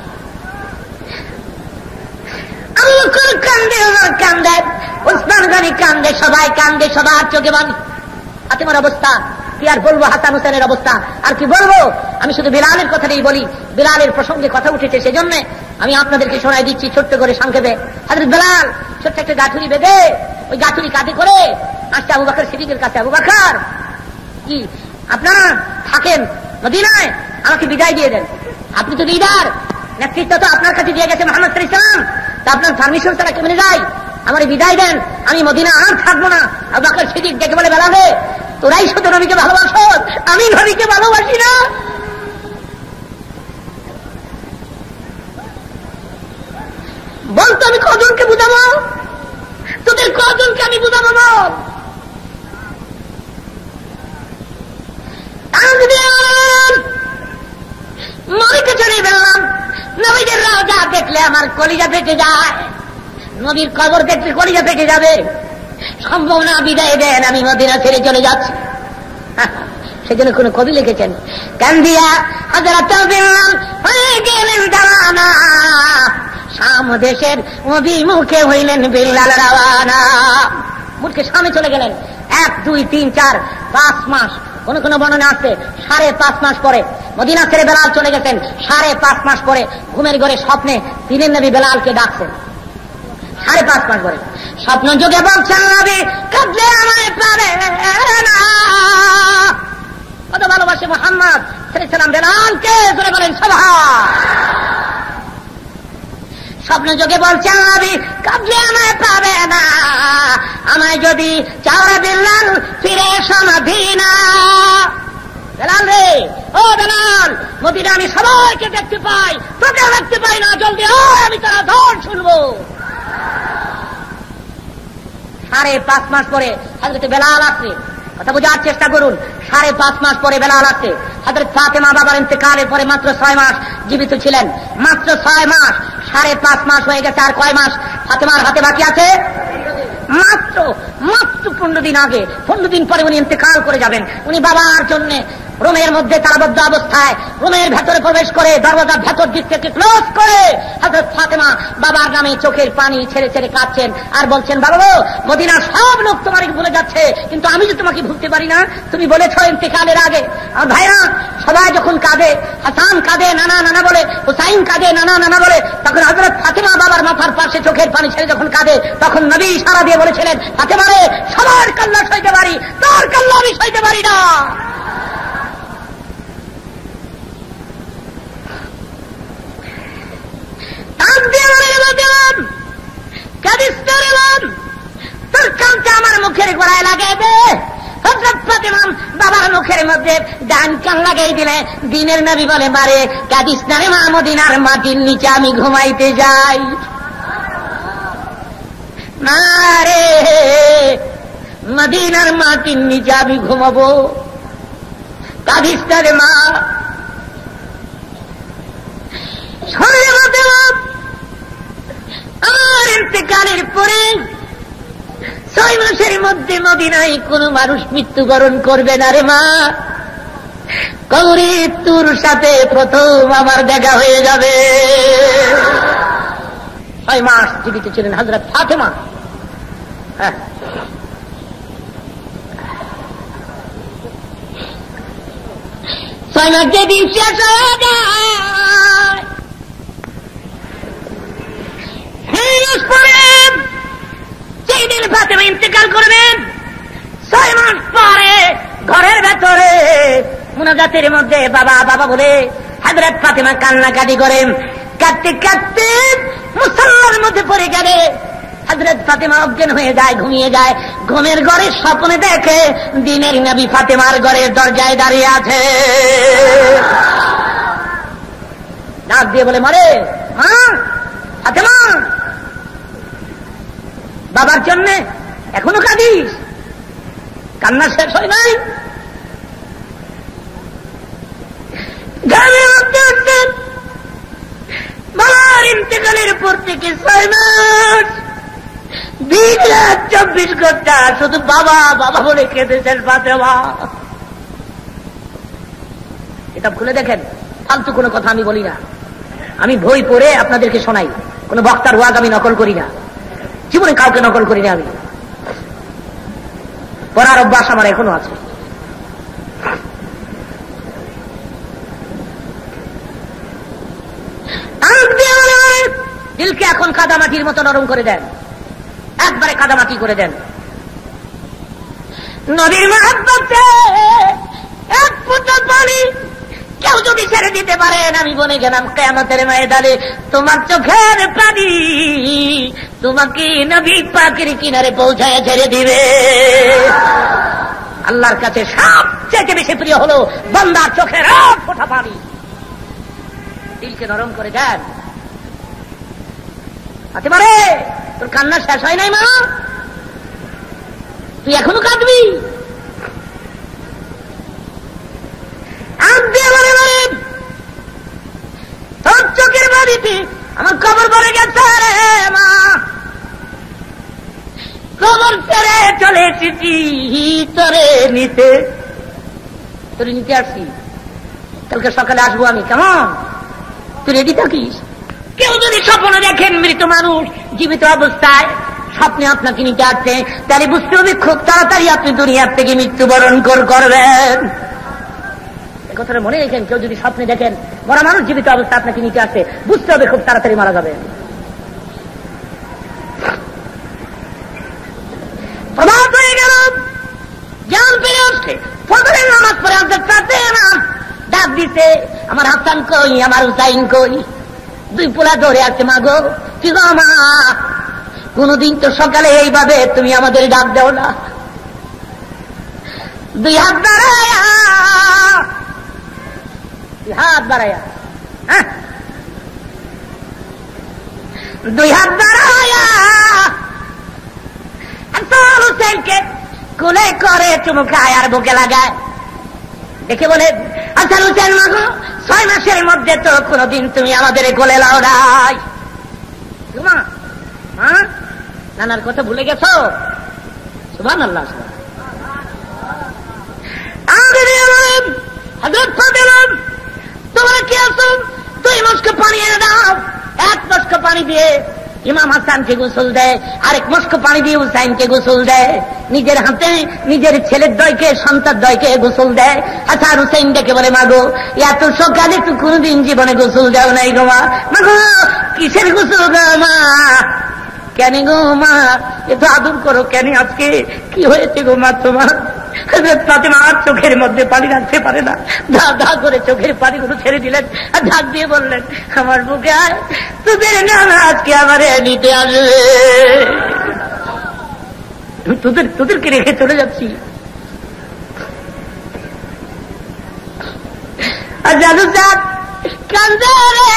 আবু বকর কান্দে, ওমর কান্দে, ওসমান গনি কান্দে, সবাই কান্দে, সবার চোখে পানি। ফাতেমার অবস্থা কি আর বলবো, হাসান হোসেনের অবস্থা আর কি বলবো। আমি শুধু বেলালের কথাটাই বলি, বেলালের প্রসঙ্গে কথা উঠেছে সেজন্য আমি আপনাদেরকে শোনাই দিচ্ছি ছোট্ট করে সংক্ষেপে। হযরত বেলাল ছোট্ট একটা গাঠুরি বেঁধে, ওই গাঠুরি কাঁধে করে আসছে আবু বকর সিদ্দিকের কাছে। আবু বকর, কি আপনারা থাকেন মদিনায়, আমাকে বিদায় দিয়ে দেন। আপনি তো লিডার, নেতৃত্ব তো আপনার কাছে দিয়ে গেছে মুহাম্মদ সাল্লাল্লাহু আলাইহি ওয়াসাল্লাম, তা আপনার পারমিশন ছাড়া কেমনে যাই? আমার বিদায় দেন, আমি মদিনা আর থাকবো না। আবু বকর সিদ্দিক ডেকে বলে, বেলাল রে, তোরাই শুধু নবীকে ভালোবাসো, আমি নবীকে ভালোবাসি না। বলতো আমি কজনকে বুঝাবো, তোদের কজনকে আমি বুঝাবো বল? নবীকে চলে গেলাম, নবীদের রওজা দেখলে আমার কলিজা ফেটে যায়, নবীর কবর দেখলে কলিজা ফেটে যাবে। সম্ভব না, বিদায় দেন, আমি মদিনা ছেড়ে চলে যাচ্ছি। সেজন্য কোন কবি লিখেছেন, কান্দিয়া হযরত বেলাল হয়ে গেলেন দাওয়ানা, শাম দেশের অভিমুখে হইলেন বেলাল রাওয়ানা। মুখে সামনে চলে গেলেন। 1, 2, 3, 4, 5 মাস, কোন কোন বর্ণনা আছে 5.5 মাস পরে মদিনা ছেড়ে বেলাল চলে গেছেন। 5.5 মাস পরে ঘুমের ঘরে স্বপ্নে দিনের নবী বেলালকে ডাকছেন। 5.5 মাস পরে স্বপ্ন যোগে বলছেন, নবী কাঁদলে আমায় পারে না। কত ভালোবাসে মুহাম্মদ সাল্লাল্লাহু আলাইহি ওয়াসাল্লাম বেলালকে, জোরে বলেন সুবহান। স্বপ্ন যোগে বলছে আমি কাবলে আমায় পাবে না, আমায় যদি চাওয়া দিলাম ফিরে এসো মদিনা। বেলাল রে, ও বেলাল, মদিনা আমি সবাইকে দেখতে পাই, তোকে দেখতে পাই না, জলদি আয়, আমি তার আযান শুনবো। 5.5 মাস পরে হযরত বেলাল আসছে। কথা বোঝার চেষ্টা করুন, 5.5 মাস পরে বেলাল আসছে। হযরত ফাতেমা বাবার ইন্তেকালের পরে মাত্র 6 মাস জীবিত ছিলেন, মাত্র 6 মাস। 5.5 মাস হয়ে গেছে, আর কয় মাস ফাতেমার হাতে বাকি আছে? মাত্র 15 দিন আগে, 15 দিন পরে উনি ইন্তেকাল করে যাবেন। উনি বাবার জন্য রুমের মধ্যে তালাবদ্ধ অবস্থায় রুমের ভেতরে প্রবেশ করে দরজা ভেতর দিক থেকে ক্লোজ করে হযরত ফাতেমা বাবার নামে চোখের পানি ছেড়ে ছেড়ে কাঁদছেন আর বলছেন, বাবা গো, মদিনার সব লোক তোমাকে ভুলে যাচ্ছে, কিন্তু আমি যে তোমাকে ভুলতে পারি না, তুমি বলেছ ইন্তেকালের আগে। আর ভাইরা সবাই যখন কাঁদে, হাসান কাঁদে নানা নানা বলে, হুসাইন কাঁদে নানা নানা বলে, তখন হযরত ফাতেমা বাবার মাথার পাশে চোখের পানি ছেড়ে যখন কাঁদে, তখন নবী ইশারা দিয়ে বলেছিলেন, ফাতেমা রে, সবার কান্না সইতে পারি, তোর কান্না আমি সইতে পারি না। তোর কানটা আমার মুখের গোড়ায় লাগাই দে। হযরত ফাতেমা বাবার মুখের মধ্যে ডান কান লাগাই দিলে দিনের নবী বলে, মারে কাঁদিস না রে মা, মদিনার মাটির নিচে আমি ঘুমাইতে যাই। মারে মদিনার মাটির নিচে আমি ঘুমাবো, কাঁদিস না রে মা। আর ইন্তেকালের পরে 6 মাসের মধ্যে মদিনায় কোন মানুষ মৃত্যুবরণ করবে না রে মা। কবরে তোর সাথে প্রথম আমার দেখা হয়ে যাবে। 6 মাস জীবিত ছিলেন হযরত ফাতেমা। 6 মাস যেদিন শেষ হয়ে যায়, সেই দিন ফাতেমা ইন্তেকাল করবেন। 6 মাস পরে ঘরের ভেতরে মুনাজাতের মধ্যে বাবা বাবা বলে হযরত ফাতেমা কান্নাকাটি করেন। কাঁদতে কাঁদতে মুসল্লার মধ্যে পড়ে গেলে হযরত ফাতেমা অজ্ঞান হয়ে যায়, ঘুমিয়ে যায়। ঘুমের ঘরে স্বপ্নে দেখে দিনের নবী ফাতেমার ঘরের দরজায় দাঁড়িয়ে আছে। ডাক দিয়ে বলে, মারে মা ফাতেমা, বাবার জন্য এখনো কাঁদিস? কান্না শেষ হয় নাই? বাবার ইন্তেকালের পর থেকে 6 মাস 20 রাত 24 ঘন্টা শুধু বাবা বাবা বলে কেঁদেছেন ফাতেমা। এটা খুলে দেখেন, ফালতু কোনো কথা আমি বলি না, আমি বই পড়ে আপনাদেরকে শোনাই, কোন বক্তার ওয়াজ আমি নকল করি না, জীবনে কাউকে নকল করি না। আমি পড়ার অভ্যাস আমার এখনো আছে। দিলকে এখন কাদামাটির মতো নরম করে দেন, একবারে কাদামাটি করে দেন। নবীর মহব্বতে এক ফোঁটা পানি কেউ যদি ছেড়ে দিতে পারেন, আমি বলে গেলাম কিয়ামতের ময়দানে তোমার চোখের পানি তোমাকে নবী পাকের কিনারে পৌঁছায় ছেড়ে দিবে। আল্লাহর কাছে সবচেয়ে বেশি প্রিয় হলো বান্দার চোখের এক ফোঁটা পানি। দিলকে নরম করে দেন। ফাতেমা রে, তোর কান্না শেষ হয় নাই মা? তুই এখনো কাঁদবি? তোর চোখের বাড়িতে আমার কবর ভরে গেছে রে মা, কবর ছেড়ে চলে এসেছি তোরে নিতে। তোরে নিতে আসছি, কালকে সকালে আসবো আমি, কেমন? তুই রেডি থাকিস। কেউ যদি স্বপ্নে দেখেন মৃত মানুষ জীবিত অবস্থায় স্বপ্নে আপনাকে নিতে আসছে, তাহলে বুঝতে হবে খুব তাড়াতাড়ি আপনি দুনিয়ার থেকে মৃত্যুবরণ করবেন। কথাটা মনে রেখেন, কেউ যদি স্বপ্নে দেখেন মরা মানুষ জীবিত অবস্থা আপনাকে নিতে আসছে, বুঝতে হবে খুব তাড়াতাড়ি মারা যাবে। প্রভাত হয়ে গেল, জ্ঞান পেয়ে আসছে, ফজরের নামাজ পড়ে আসতে পারতে না। ডাক দিতে, আমার হাসান কই, আমার হুসাইন কই? 2 পোলা ধরে আসছে, মাগো কি গো মা, কোনদিন তো সকালে এইভাবে তুমি আমাদের ডাক দাও না। দুই হাত বাড়ায়া, হাত বাড়ায়া, হ্যাঁ, দুই হাত বাড়ায়া হুসেনকে কোলে করে চুমুকায় আর বুকে লাগায়। দেখে বলে, হাসান হুসেন মাগো, 6 মাসের মধ্যে তো কোনদিন তুমি আমাদের কোলে লাও নাই। নানার কথা ভুলে গেছো? সুবহানাল্লাহ। হযরত ফাতেমা, তোমরা কি আছো? 2 মস্ক পানি এনে দাও। 1 মস্ক পানি দিয়ে ইমাম হাসানকে গোসল দেয়, আরেক মস্ক পানি দিয়ে হুসাইনকে গোসল দেয়। নিজের হাতে নিজের ছেলের দয়কে, সন্তান দয়কে গোসল দেয়। হাসান হুসাইন ডেকে বলে, মাগো, এত সকালে তো কোনদিন জীবনে গোসল দেও নাই গো মা। মাগো, কিসের গোসল গো মা? কেন গো মা এত আদর করো কেন? আজকে কি হয়েছে গো মা তোমার? হযরত ফাতেমা আর চোখের মধ্যে পানি রাখতে পারে না, ধা ধা করে চোখের পানিগুলো ছেড়ে দিলেন আর ঢাক দিয়ে বললেন, আমার বুকে আয়, তোদের নানা আজকে আমার নিতে আসবে। তোদেরকে রেখে চলে যাচ্ছি। আর জাদু চাঁদ কান্দে রে,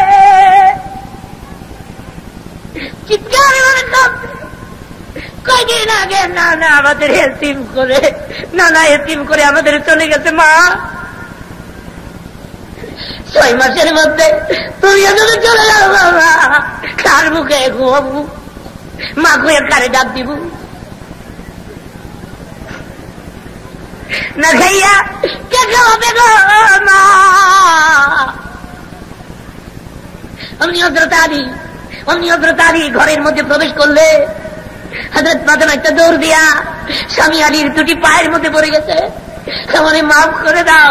চিৎকার করে কাঁদছে। কয়দিন আগে নানা আমাদের এতিম করে, নানা এতিম করে আমাদের চলে গেছে মা। 6 মাসের মধ্যে তুমি আমাদের চলে যাও বাবা। কার মুখে ঘুমাবো? মা খুঁয়ে কারে ডাক দিব? না খাইয়া কে খাওয়াবে গো মা? অমনি হযরত আলী ঘরের মধ্যে প্রবেশ করলে হযরত ফাতেমা একটা দৌড় দিয়া স্বামী আলীর 2টি পায়ের মধ্যে পড়ে গেছে, আমারে মাফ করে দাও।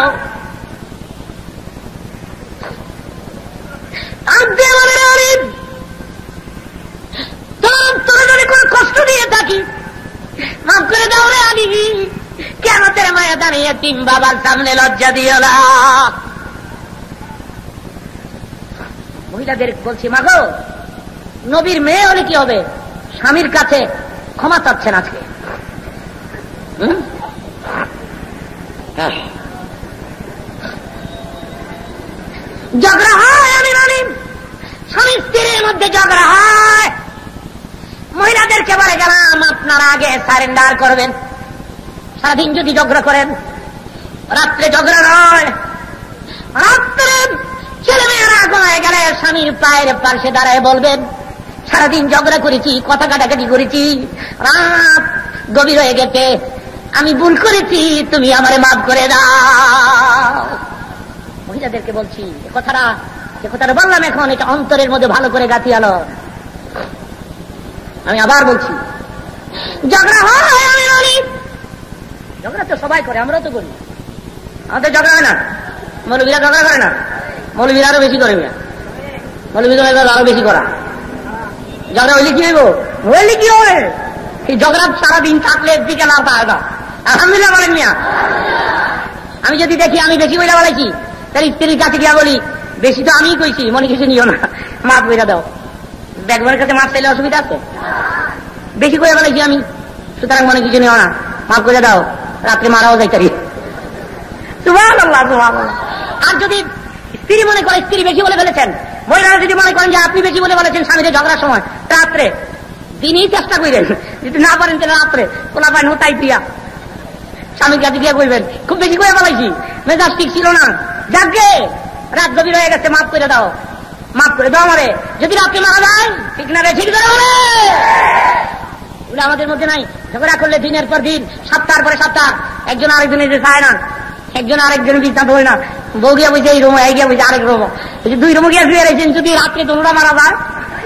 তোর যদি কোনো কষ্ট দিয়ে থাকি মাফ করে দাও রে আলী। কেন তেরে মায়া দাঁড়িয়ে তিন বাবার সামনে লজ্জা দিও না। মহিলাদের বলছি, মাগো, নবীর মেয়ে হলে কি হবে? স্বামীর কাছে ক্ষমা চাচ্ছেন আজকে। ঝগড়া হয়, আমি মানি, স্বামী স্ত্রীর মধ্যে ঝগড়া হয়। মহিলাদেরকে বলে গেলাম, আপনারা আগে সারেন্ডার করবেন। সারাদিন যদি ঝগড়া করেন, রাত্রে ঝগড়া নয়, রাত্রে ছেলেমেয়েরা ঘুমায় গেলে স্বামীর পায়ের পাশে দাঁড়ায় বলবেন, সারাদিন ঝগড়া করেছি, কথা কাটাকাটি করেছি, রাত গভীর হয়ে গেছে, আমি ভুল করেছি, তুমি আমারে মাফ করে দাও। মহিলাদেরকে বলছি, যে কথাটা বললাম এখন, এটা অন্তরের মধ্যে ভালো করে গাঁথিয়ালো। আমি আবার বলছি, ঝগড়া হয়, আমি বলি, ঝগড়া তো সবাই করে, আমরাও তো করি। আমাদের ঝগড়া হয় না? মৌলবীরা ঝগড়া করে না? মৌলবীরা আরো বেশি করে, মৌলবীরা আরো বেশি করা। ঝগড়া হইলে কি হইব? হইলে কি হবে? এই ঝগড়া সারাদিন থাকলে দিকে না পায় না। আলহামদুলিল্লাহ বলেন মিয়া। আমি যদি দেখি আমি বেশি বইলা বলেছি, তাহলে স্ত্রীর কাছে গিয়া বলি, বেশি তো আমিই কইছি, মনে কিছু নিও না, মাফ বইরা দাও। দেখবার কাছে মাফ চাইলে অসুবিধা আছে? বেশি করে বলেছি আমি, সুতরাং মনে কিছু নিও না, মাফ করে দাও, রাত্রে মারাও যাইতারি। সুবহানাল্লাহ, সুবহানাল্লাহ। আর যদি স্ত্রী মনে করে স্ত্রী বেশি বলে ফেলেছেন, মহিলারা যদি মনে করেন যে আপনি বেশি বলে বলেছেন স্বামীদের ঝগড়ার সময়, রাত্রে দিনই চেষ্টা করবেন, যদি না পারেন তাহলে রাত্রে পোলা পায় নোটাই দিয়া স্বামীর কাছে গিয়ে বলবেন, খুব বেশি করে বলাইছি, মেজাজ ঠিক ছিল না, যাকে রাত গভীর হয়ে গেছে, মাফ করে দাও, মাফ করে দাও আমারে। যদি রাত্রে মারা যায়, ঠিক না রে? ঠিক করে বলে এগুলো আমাদের মধ্যে নাই। ঝগড়া করলে দিনের পর দিন, সপ্তাহের পরে সপ্তাহ, একজন আরেকজনের যে চায় না, একজন আরেকজন বিছানা বই না, বউ গিয়া বুঝে এই রুম, এই গিয়া বুঝে আরেক রুম, 2 রুমে গিয়া শুয়ে রয়েছেন, যদি রাত্রে দোলরা মারা যায়।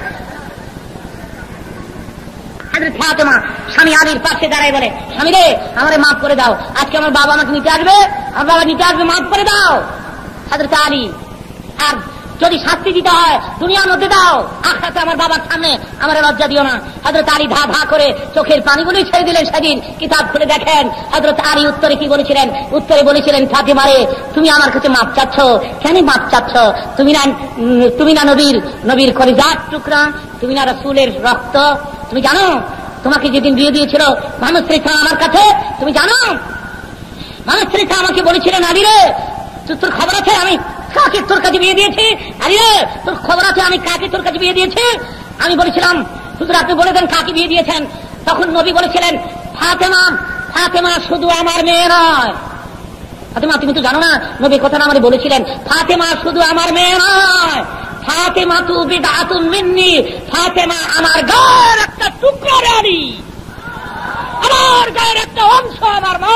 ফাতেমা স্বামী আলীর পাশে দাঁড়ায় বলে, স্বামী রে, আমারে মাফ করে দাও, আজকে আমার বাবা আমাকে নিতে আসবে, আমার বাবা নিতে আসবে, মাফ করে দাও। হযরত আলী আর যদি শাস্তি দিতে হয় দুনিয়ার মধ্যে দাও, আখিরাতে আমার বাবার সামনে আমার লজ্জা দিও না। হযরত আলী ধা ধা করে চোখের পানিগুলি ছেড়ে দিলেন। সেদিন কিতাব খুলে দেখেন হযরত আলী উত্তরে কি বলেছিলেন। উত্তরে বলেছিলেন, ফাতেমারে তুমি আমার কাছে মাপ চাচ্ছ, কেন মাপ চাচ্ছ? তুমি না নবীর কলিজার টুকরা, তুমি না রাসূলের রক্ত। তুমি জানো তোমাকে যেদিন বিয়ে দিয়েছিল মানুষ শ্রেষ্ঠ আমার কাছে, তুমি জানো মানুষ শ্রেষ্ঠ আমাকে বলেছিলেন, আলী রে তোর খবর আছে আমি কাকে তোর কাছে বিয়ে দিয়েছি? আলী রে তোর খবর আছে আমি কাকে তোর কাছে বিয়ে দিয়েছি? আমি বলেছিলাম হুজুর আপনি বলে দেন কাকে বিয়ে দিয়েছেন। তখন নবী বলেছিলেন, ফাতেমা, ফাতেমা শুধু আমার মেয়ে নয়। ফাতেমা তুমি তো জানো না, নবী কথাটা আমাকে বলেছিলেন, ফাতেমা শুধু আমার মেয়ে নয়, ফাতেমা তু বিদআতুন মিন্নি, ফাতেমা আমার গায়ের একটা টুকরা রানী, আমার গায়ের একটা অংশ, আমার মা।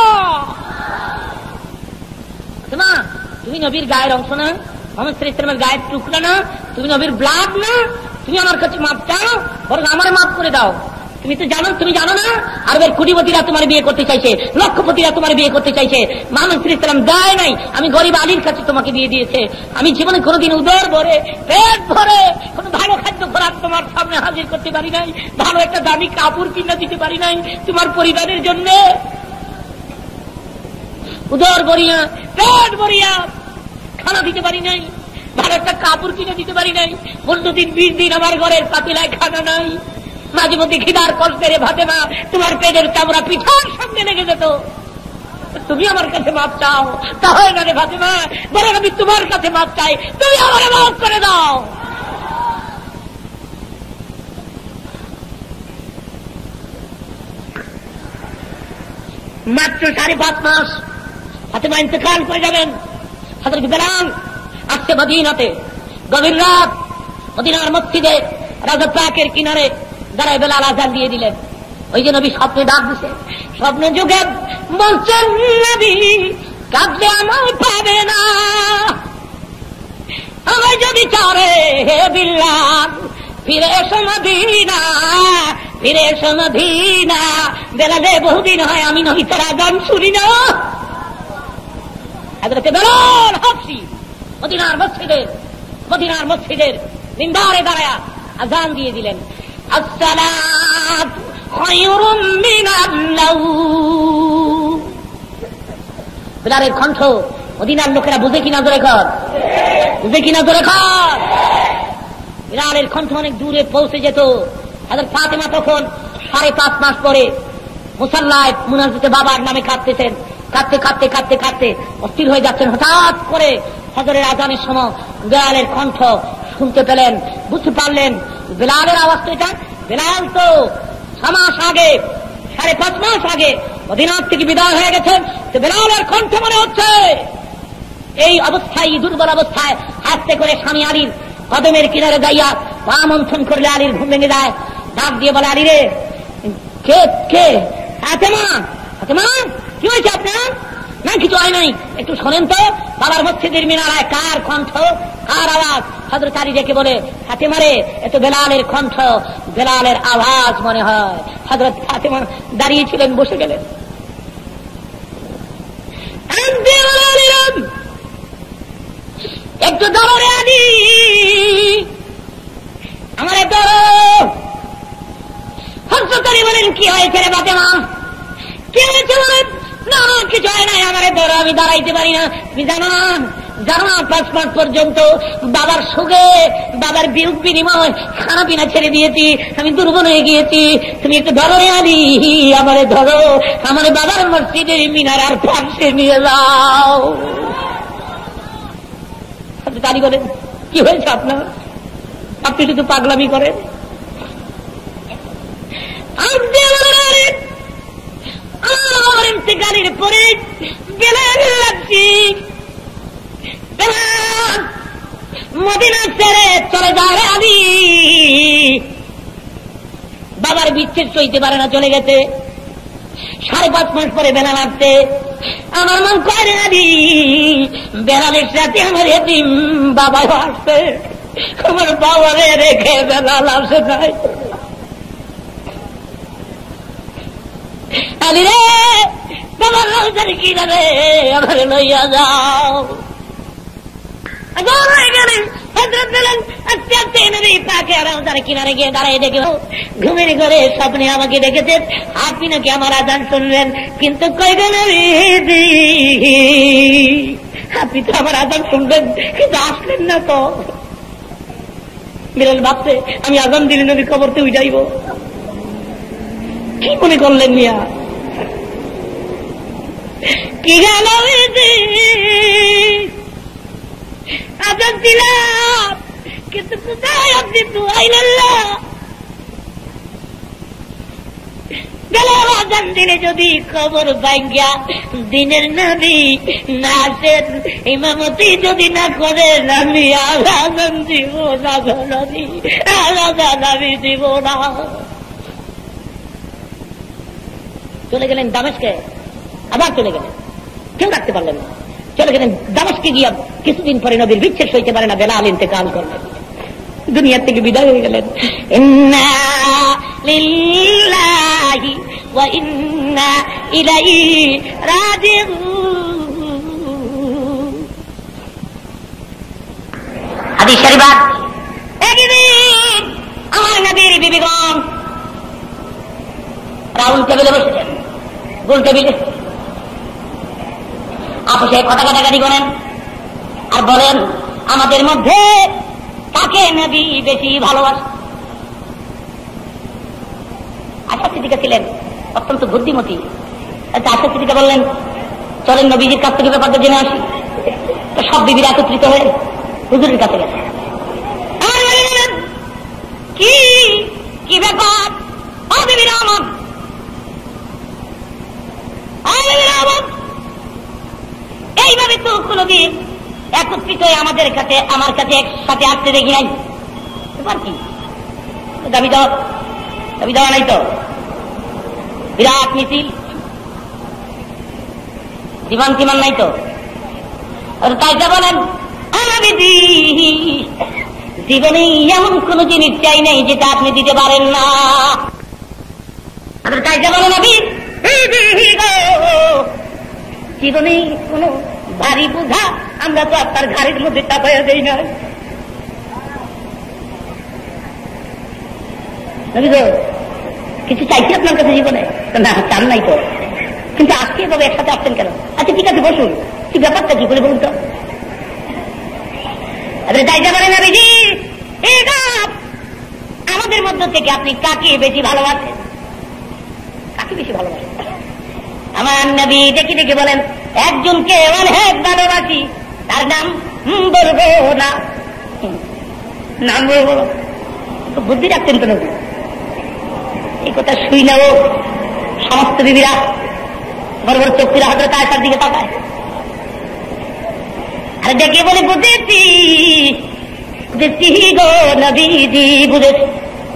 ফাতেমা তুমি নবীর গায়ের অংশ না, মোহাম্মদ সাল্লাল্লাহু আলাইহি ওয়াসাল্লামের গায়ের টুকরা না, তুমি নবীর ব্লাড না, তুমি আমার কাছে মাপ চাও, বরং আমার মাপ করে দাও। তুমি জানো না আরবের কোটিপতিরা তোমার বিয়ে করতে চাইছে, লক্ষপতিরা তোমার বিয়ে করতে চাইছে, মুহাম্মদ সাল্লাল্লাহু আলাইহি ওয়াসাল্লাম দেয় নাই, আমি গরিব আলীর কাছে তোমাকে বিয়ে দিয়েছে। আমি জীবনে কোনোদিন উদর ভরে পেট ভরে কোনো ভালো খাদ্য খোরাক তোমার সামনে হাজির করতে পারি নাই, ভালো একটা দামি কাপড় কিনে দিতে পারি নাই তোমার পরিবারের জন্য। উদর ভরিয়া পেট ভরিয়া খানা দিতে পারি নাই, ভালো একটা কাপড় কিনে দিতে পারি নাই। 15 দিন 20 দিন আমার ঘরের পাতিলায় খানা নাই, মাঝে মধ্যে খিদার কষ্টের ফাতেমা তোমার পেটের চামড়া পিঠার সামনে লেগে যেত। তুমি আমার কাছে মাপ চাও, তা হয় না রে ফাতেমা, বরং আমি তোমার কাছে মাপ চাই, তুমি আমার মাফ করে দাও। মাত্র 5.5 মাস ফাতেমা ইন্তেকাল করে যাবেন। হযরত বেলাল আসছে মদিনাতে, গভীর রাত মদিনার মসজিদে রাজা পাকের কিনারে দাঁড়ায় বেলাল আযান দিয়ে দিলেন। ওই যে নবী স্বপ্নে ডাক দিছে, স্বপ্ন যুগে বলছেন নবী কাঁদলে আমায় পাবে না, আমায় যদি চারে হে বিল্লাল ফিরে এসো মদিনা, ফিরে এসো মদিনা। বেলালে বহুদিন হয় আমি নবী তার আযান শুনি না। হযরত বেলাল হাফসি মদিনার মসজিদের মিম্বারে দাঁড়ায়া আযান দিয়ে দিলেন, আসসালাতু খায়রুম মিনান নাওম। বেলালের কণ্ঠ মদিনার লোকেরা বুঝে কিনা জোরে কর, বুঝে কিনা জোরে কর। বেলালের কণ্ঠ অনেক দূরে পৌঁছে যেত। হযরত ফাতেমা তখন 5.5 মাস পরে মুসাল্লায় মুনাজাতে বাবার নামে কাঁদতেছেন, কাঁদতে কাঁদতে কাঁদতে কাঁদতে অস্থির হয়ে যাচ্ছেন। হঠাৎ করে ফজরের আযানের সময় বেলালের কণ্ঠ শুনতে পেলেন, বুঝতে পারলেন বেলালের আওয়াজ তো এটা। বেলাল তো 6 মাস আগে, 5.5 মাস আগে মদিনার থেকে বিদায় হয়ে গেছেন, তো বেলালের কণ্ঠ মনে হচ্ছে। এই অবস্থায়, দুর্বল অবস্থায় হাসতে করে স্বামী আলীর কদমের কিনারে যাইয়া পা মন্থন করলে আলীর ঘুম ভেঙে যায়। ডাক দিয়ে বলে, আলী রে কে কে? ফাতেমা, ফাতেমা কি হয়েছে আপনার? না কিছু হয় নাই, একটু শোনেন তো বাবার মসজিদের মিনারায় কার কণ্ঠ, কার আওয়াজ? হযরত আলী ডেকে বলে, ফাতেমা রে এ তো বেলালের কণ্ঠ, বেলালের আওয়াজ মনে হয়। হযরত ফাতেমা দাঁড়িয়েছিলেন, বসে গেলেন। একটু ধরো রে আলী, আমার ধরো। হযরত আলী বলেন, কি হয়েছে রে ফাতেমা, কি হয়েছে? বলেন, না কিছু হয় নাই, আমার ধরো, আমি দাঁড়াইতে পারি না। তুমি জানো না 5 মাস পর্যন্ত বাবার সুখে, বাবার বিয়োগ বিনিময় খানা পিনা ছেড়ে দিয়েছি, আমি দুর্বল হয়ে গিয়েছি। তুমি একটু ধরো রে আলী, আমারে ধরো, আমার বাবার মসজিদের মিনারার পাশে নিয়ে যাও। আলী বলেন, কি হয়েছে আপনার? আপনি শুধু পাগলামি করেন। আমার ইন্তেকালের পরে বেলাল লাগছি, বেলাল মদিনা ছেড়ে চলে যায় রে আলী। বাবার বিচ্ছেদ সইতে পারে না, চলে গেছে। 5.5 মাস পরে বেলাল আসছে। আমার মন কয় রে আলী, বেলালের সাথে আমার এতিম বাবা আসছে, আমার বাবারে রেখে বেলাল আসে নাই। আলী রে বাবার রাউজারি কি রে, আমার লইয়া যাও। হয়ে গেলেন হযরত পাকে রাউজার কিনারে গিয়ে দাঁড়াই দেখল ঘুমের ঘরে স্বপ্নে আমাকে দেখেছেন, আপনি নাকি আমার আজান শুনবেন, কিন্তু কই গেল আপনি তো আমার আজান শুনবেন কিন্তু আসলেন না তো। বিরল ভাবছে আমি আজান দিলে নবী কবরতে উঠাইব, কি মনে করলেন মিয়া? কি গেল আজান দিলাম কিন্তু কোথায় আপনি দুয়াইল্লাহ গেল আজান দিলে যদি খবর ভাঙ্গা দিনের নবী না আসেন, ইমামতি যদি না করেন আমি আজান দিব না, নবী আজান আমি দিব না। চলে গেলেন দামেস্কে, আবার চলে গেলেন, কেউ রাখতে পারলেন না। চলে গেলেন দামেস্কে গিয়া কিছুদিন পরে নবীর বিচ্ছেদ সইতে পারে না, বেলাল ইন্তেকাল করলেন, দুনিয়া থেকে বিদায় হয়ে গেলেন। ইন্না লিল্লাহি ওয়া ইন্না ইলাইহি রাজিউন। হাদিস শরীফ একদিন আমার নবীর বিবিগণ রাউন্ড টেবিলে বসেছেন, গোল টেবিলে আপসে কথা কাটাকাটি করেন আর বলেন আমাদের মধ্যে কাকে নবী বেশি ভালোবাসে। আশা সিদ্দিকা ছিলেন অত্যন্ত বুদ্ধিমতী। আশা সিদ্দিকা বললেন চলেন নবীজির কাছ থেকে ব্যাপারটা জেনে আসি। তো সব বিবিরা একত্রিত হয়ে হুজুরের কাছে গেছে। কি কি ব্যাপার? এইভাবে তো কোনদিন একত্রিত হয়ে আমাদের কাছে আমার কাছে একসাথে আসতে দেখি নাই। ব্যাপার কি? দাবি দেওয়া নাই তো, বিরাট মিছিল, জীবন কিমান নাই তো। তাই যা বলেন জীবনে এমন কোন জিনিস চাই নাই যেটা আপনি দিতে পারেন না। তাই যা বলেন আমি জীবনে কোন ভারী বোঝা আমরা তো আপনার ঘাড়ের মধ্যে চাপাইয়া দেই না। কিছু চাইছি আপনার কাছে জীবনে? না, চান নাই তো, কিন্তু আজকে এভাবে একসাথে আসছেন কেন? আচ্ছা ঠিক আছে বসুন, কি ব্যাপারটা কি করে বলুন তো। আমাদের মধ্য থেকে আপনি কাকে বেশি ভালোবাসেন? কাকে বেশি ভালোবাসেন? আমার নবী দেখি দেখি বলেন একজনকে অনেক ভালোবাসি, তার নাম বলবো না, নাম বলবো। বুদ্ধি রাখতেন তো নবী। এই কথা শুই না ও সমস্ত বিবিরা বড় বড় চোখের হাতের কায়সার দিকে তাকায়। আরে দেখে বলে বুঝেছি গো নবীজি, বুঝেছি।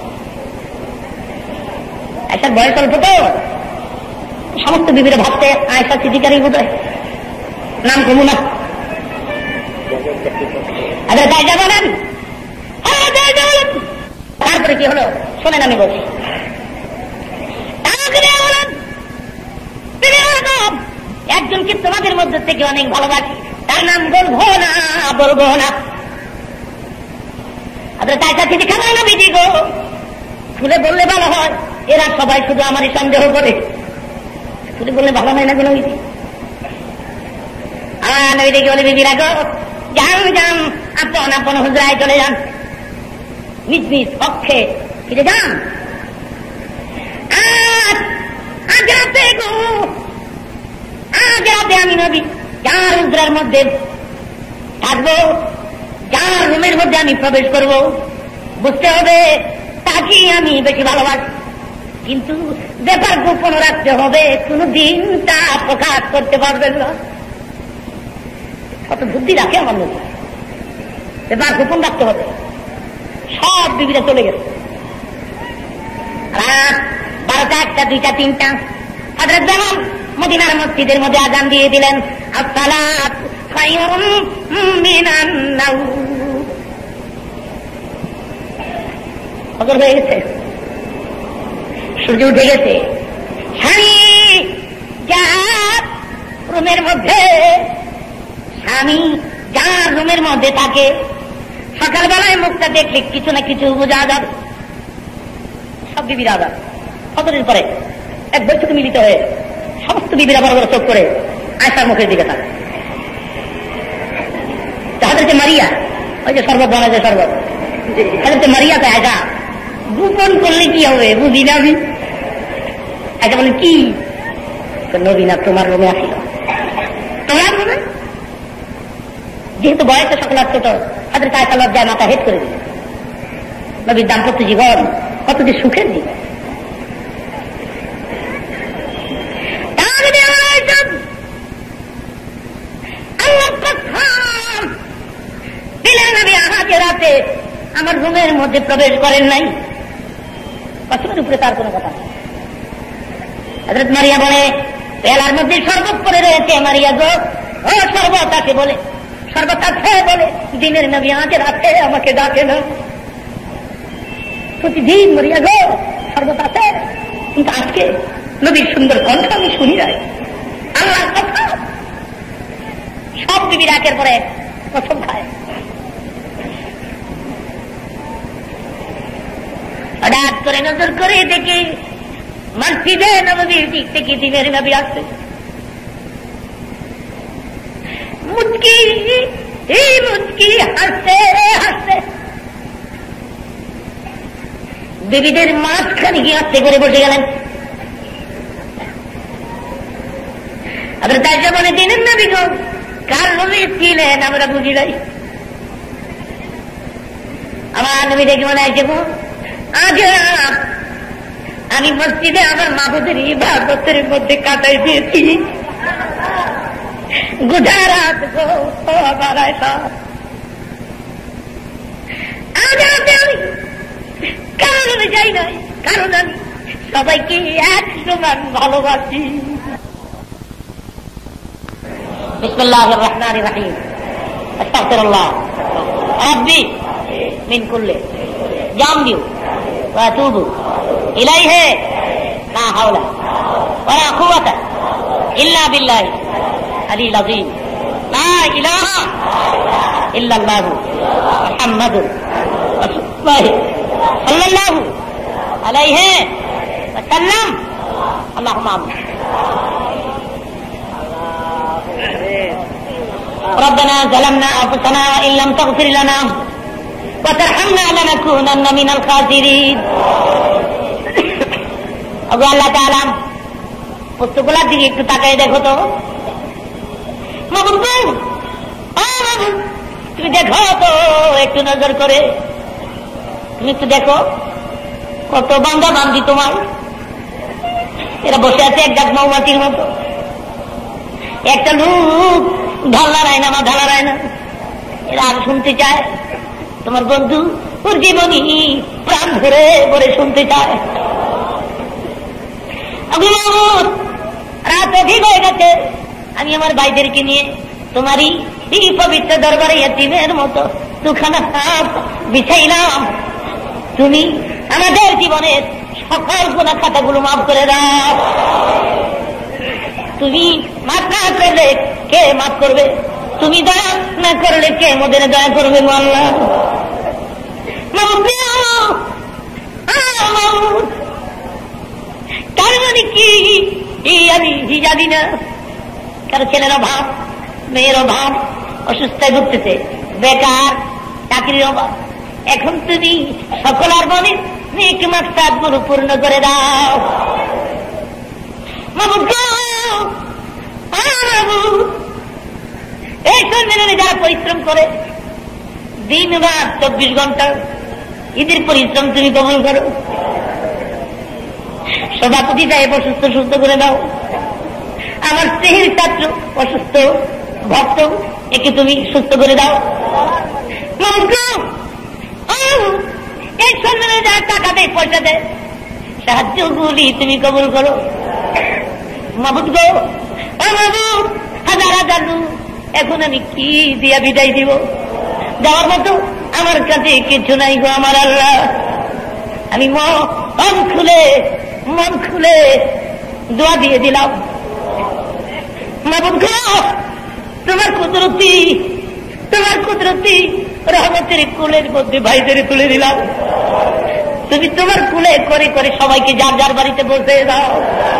আয়সার বয়স অল্প তো, সমস্ত বিবিরা ভাবতে আয়সা সিদ্দিকারই বোধ হয়, নাম কমু না। আরে তাই যা বলেন, তারপরে কি হলো শোনেন আমি বলছি। একজনকে তোমাদের মধ্যে থেকে অনেক ভালোবাসি, তার নাম বলবো না, বলবো না। আপনার তাই কাছে খানা না বিজি গো, খুলে বললে ভালো হয়। এরা সবাই শুধু আমারই সন্দেহ করে, খুলে বললে ভালো হয় না কোনো বিধি। নবী দেখে বলে বিবিরা গো যান যান, আপন আপন হুজরায় চলে যান, নিজ নিজ পক্ষে ফিরে যান। আজ রাতে আমি নবী যার হুজরার মধ্যে থাকবো, যার রুমের মধ্যে আমি প্রবেশ করব, বুঝতে হবে তাকেই আমি বেশি ভালোবাসি, কিন্তু ব্যাপার গোপন রাখতে হবে, কোনদিন তা প্রকাশ করতে পারবেন না। কত বুদ্ধি রাখে আমার নবী, ব্যাপার গোপন রাখতে হবে। সব বিবিরা চলে গেছে। রাত 12টা, 1টা, 2টা, 3টা হযরত বেলাল মদিনার মসজিদের মধ্যে আযান দিয়ে দিলেন, আসসালাত খায়রুম মিনান নাওম। ফজর হয়ে গেছে, সূর্য উঠে গেছে। স্বামী যার রুমের মধ্যে, স্বামী যার রুমের মধ্যে থাকে, সকালবেলায় মুখটা দেখলে কিছু না কিছু বোঝা যাবে। সব বিবিরা আজাদ কতদিন পরে এক বৈঠকে মিলিত হয়ে সমস্ত বিবিরা বড় বড় চোখ করে আয়সার মুখের দিকে থাকে। হাজরতে মারিয়া, ওই যে শরবত বানায় যে শরবত, হাজরতে মারিয়া কে আয়সা গোপন করলে কি হবে বুঝি না আমি। আয়সা বলেন কি? নবী না তোমার রুমে আসিল। তোমার রুমে? যেহেতু বয়সে সকল ছোট, হাজরতে আয়সা লজ্জায় মাথা হেট করে দিল। নবীর দাম্পত্য জীবন কত যে সুখের জীবন। রাতে আমার রুমের মধ্যে প্রবেশ করেন নাই, কসমের উপরে তার কোনো কথা। হযরত মারিয়া বলে পেলার মধ্যে শরবত পড়ে রয়েছে। মারিয়া গো, ও শরবত আছে বলে, শরবত আছে বলে দিনের নবী আজ রাতে আমাকে ডাকে না। প্রতিদিন মারিয়া গো শরবত আছে, কিন্তু আজকে নবীর সুন্দর কণ্ঠ আমি শুনি নাই। আল্লাহর কথা। সব বিবির একের পরে কসম খায়। হঠাৎ করে নজর করে দেখি মসজিদে নববীর দিক থেকে দিনের নবী আসছে। মুচকি মুচকি হাসতে হাসতে বিবিদের মাঝখানে গিয়ে আস্তে করে বসে গেলেন। আপনার তাই বলে দিনের নবী গো কার নবী ছিলেন আমরা বুঝি নাই। আমার নবী দেখে মনে আছে গো আজ আমি মসজিদে আমার মাহবুদের ইবাদতের মধ্যে কাটাই দিয়েছি। গুজারাত গো আমার আয়সা, আজ রাতে আমি কারণ যাই নাই, কারণ আমি সবাইকে এক সমান ভালোবাসি। বিসমিল্লাহির রহমানির রহিম। আস্তাগফিরুল্লাহ রাব্বি মিন কুল্লি জামবি ওয়া আতুবু ইলাইহি লা হাওলা ওয়ালা কুওয়াতা ইল্লা বিল্লাহি আলিল আযীম। লা ইলাহা ইল্লাল্লাহু মুহাম্মাদুর রাসূলুল্লাহ সাল্লাল্লাহু আলাইহি ওয়া সাল্লাম। আল্লাহুম্মা আমিন। ربنا ظلمنا أنفسنا إن لم تغفر لنا وترحمنا لنكونن من الخاسرين. আল্লাহ তাআলা পুস্তকগুলোর দিকে একটু তাকায় দেখো তো। তুমি দেখো তো একটু নজর করে, তুমি একটু দেখো কত বান্দা বান্দি তোমার। এরা বসে আছে এক জাত মৌমাছির মতো। একটা লোক ঢালা রায় না, ঢালা রায় না। এরা আর শুনতে চায় তোমার বন্ধু ওর জীবনী প্রাণ ধরে ভরে শুনতে চায়। রাত অধিক হয়ে গেছে, আমি আমার ভাইদেরকে নিয়ে তোমারই এই পবিত্র দরবারে ইয়াতীমের মতো দুখানা হাত বিছাইলাম। তুমি আমাদের জীবনের সকল গুনাহ খাতাগুলো মাফ করে দাও। তুমি মাফ না করলে কে মাফ করবে? তুমি দয়া না করলে কে মোদের দয়া করবে? আল্লাহ তার মানে কি আমি জানি না। কারো ছেলের অভাব, মেয়ের অভাব, অসুস্থতায় ভুগতেছে, বেকার, চাকরির অভাব। এখন তুমি সকল আর মনে নেক মাকসাদগুলো পূর্ণ করে দাও। এই সম্মেলনে যারা পরিশ্রম করে দিন রাত 24 ঘন্টা, ঈদের পরিশ্রম তুমি কবুল করো। সভাপতি সাহেব অসুস্থ সুস্থ করে দাও। আমার স্নেহের ছাত্র অসুস্থ ভক্ত, একে তুমি সুস্থ করে দাও। এই সম্মেলনে যারা টাকা দেয়, পয়সা দেয়, সাহায্যগুলি তুমি কবুল করো। মাহবুদ গো, মাহবুদ, হাজার হাজার এখন আমি কি দিয়া বিদায় দিব? যাওয়ার মতো আমার কাছে কিছু নাই গো আমার আল্লাহ। আমি মন খুলে দোয়া দিয়ে দিলাম। মাহবুদ গো, তোমার কুদরতি রহমতের কুলের মধ্যে ভাইদের তুলে দিলাম। তুমি তোমার কুলে করে করে সবাইকে যার যার বাড়িতে বসে দাও।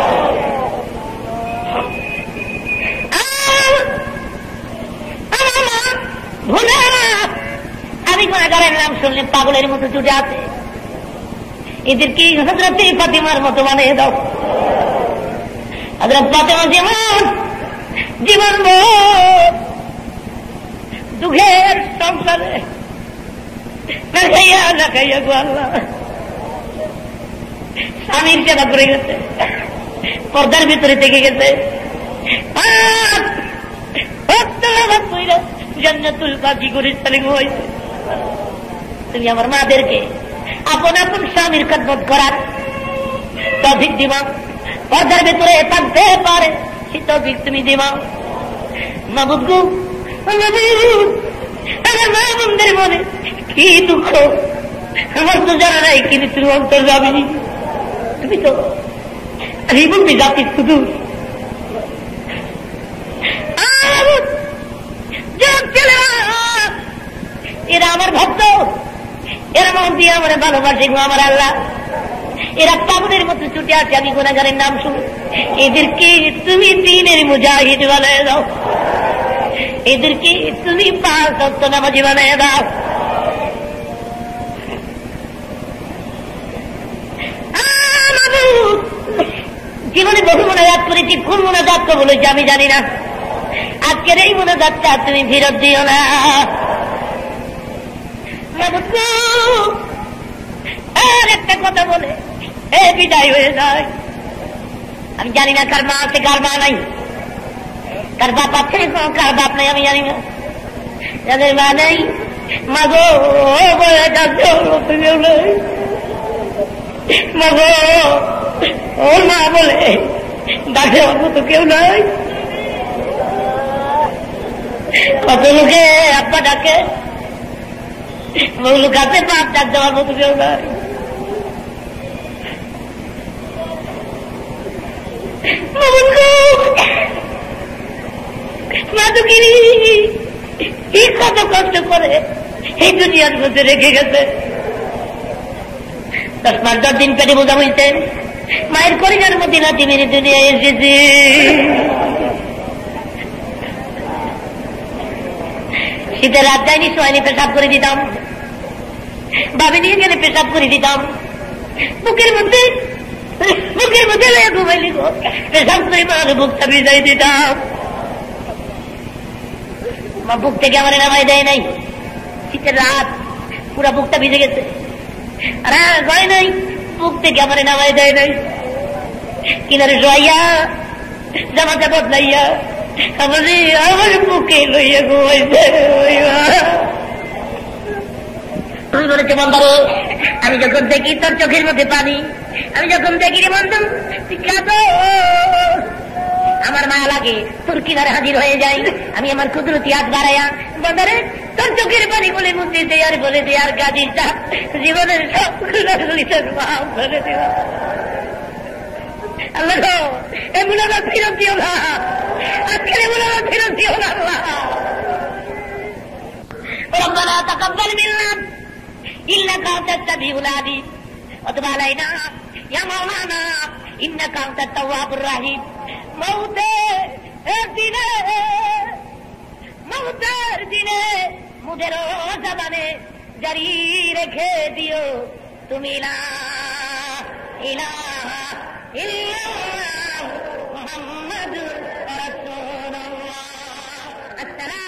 আমি গুনাহগারের নাম শুনলে পাগলের মতো ছুটে আছে, এদেরকে হযরত ফাতিমার মতো বানিয়ে দাও। হযরত ফাতিমা যেমন জীবন দুঃখের সংসারে না খাইয়া না খাইয়া গো আল্লাহ স্বামীর সেবা করে গেছে, পর্দার ভিতরে থেকে গেছে, জান্নাতুল বাকি করে সালিম হয়েছে। তুমি আমার মাদেরকে আপন আপন স্বামীর খেদমত করার তৌফিক দিবা, পর্দার ভিতরে থাকতে পারে সে তৌফিক তুমি দিবা। মাবুদ গো, আমার মা বোনদের মনে কি দুঃখ আমার তো জানা নাই, কিন্তু তুমি অন্তর যাবি, তুমি তো বলবি জাতির শুধু এরা আমার ভক্ত, এরা মন দিয়ে আমার ভালোবাসে গো আমার আল্লাহ। এরা পাগলের মতো ছুটে আছে আমি গুনাহগারের নাম শুনি। এদেরকে তুমি দ্বীনের মুজাহিদ বানায় দাও, এদেরকে তুমি 5 ওয়াক্ত নামাজি বানায় দাও। জীবনে বহু মোনাজাত করেছি, কোন মোনাজাত করবো বলেছি আমি জানি না। আজকের এই মোনাজাতটা তুমি ফেরত দিও না। আর একটা কথা বলে এ বিদায় হয়ে যায়। আমি জানি না কার মা আছে কার মা নাই, কার বাপ আছে কার বাপ নাই, আমি জানি না। যাদের মা নেই, মা গো মা গো ও মা বলে ডাকে অল্প তো কেউ নাই। কত লোকে আব্বা ডাকে, বহু লোক আছে বাপ ডাক দেওয়ার মতো কেউ নাই। কত কষ্ট করে এই দুনিয়ার মধ্যে রেখে গেছে। 10 দিন পেটে বোঝা হয়েছে, মায়ের করিজার মধ্যে নাতি মেরে দুনিয়া এসেছে। শীতের রাত যায়নি, সোয়াইনি পেশাব করে দিতাম, ভাবি নিয়ে গেলে পেশাব করে দিতাম, বুকের মধ্যে ঘুমাইলি গো পেশাব করে মার বুকটা ভিজাই দিতাম। মা বুক থেকে আমার নামাই দেয় নাই, শীতের রাত পুরা বুকটা ভিজে গেছে, আর গয় নাই, বুক থেকে আমার নামাই দেয় নাই। কিনারে শোয়াইয়া জামাটা বদলাইয়া আমার বুকে লইয়া ঘুমাইছে। তুমি বলেছে বন্ধারে, আমি যখন দেখি তোর চোখের মধ্যে পানি, আমি যখন দেখি রে বন্ধু আমার মায়া লাগে, তোর কিনারে হাজির হয়ে যাই। আমি আমার কুদরতি হাত বাড়াইয়া বন্ধারে তোর চোখের পানি বলে মুক্তি দে আর বলে দে আর গাজিটা জীবনের সব মাফ করে দেওয়া। আল্লাহ এ মুনাজাত ফেরত দিও না, আজকের মুনাজাত ফেরত দিও না। আল্লাহ রব্বানা তাকাব্বাল মিন্না ইন্নাকা আনতাস সামিউল আলিম ওয়া তুব আলাইনা ইয়া মাওলানা ইন্নাকা আনতাত তাওয়াবুর রাহিম। মৌতের দিনে মুদের জবানে জারি রেখে দিও তুমি লা ইলাহা ইল্লাল্লাহ মুহাম্মাদুর রাসূলুল্লাহ। আসসালামু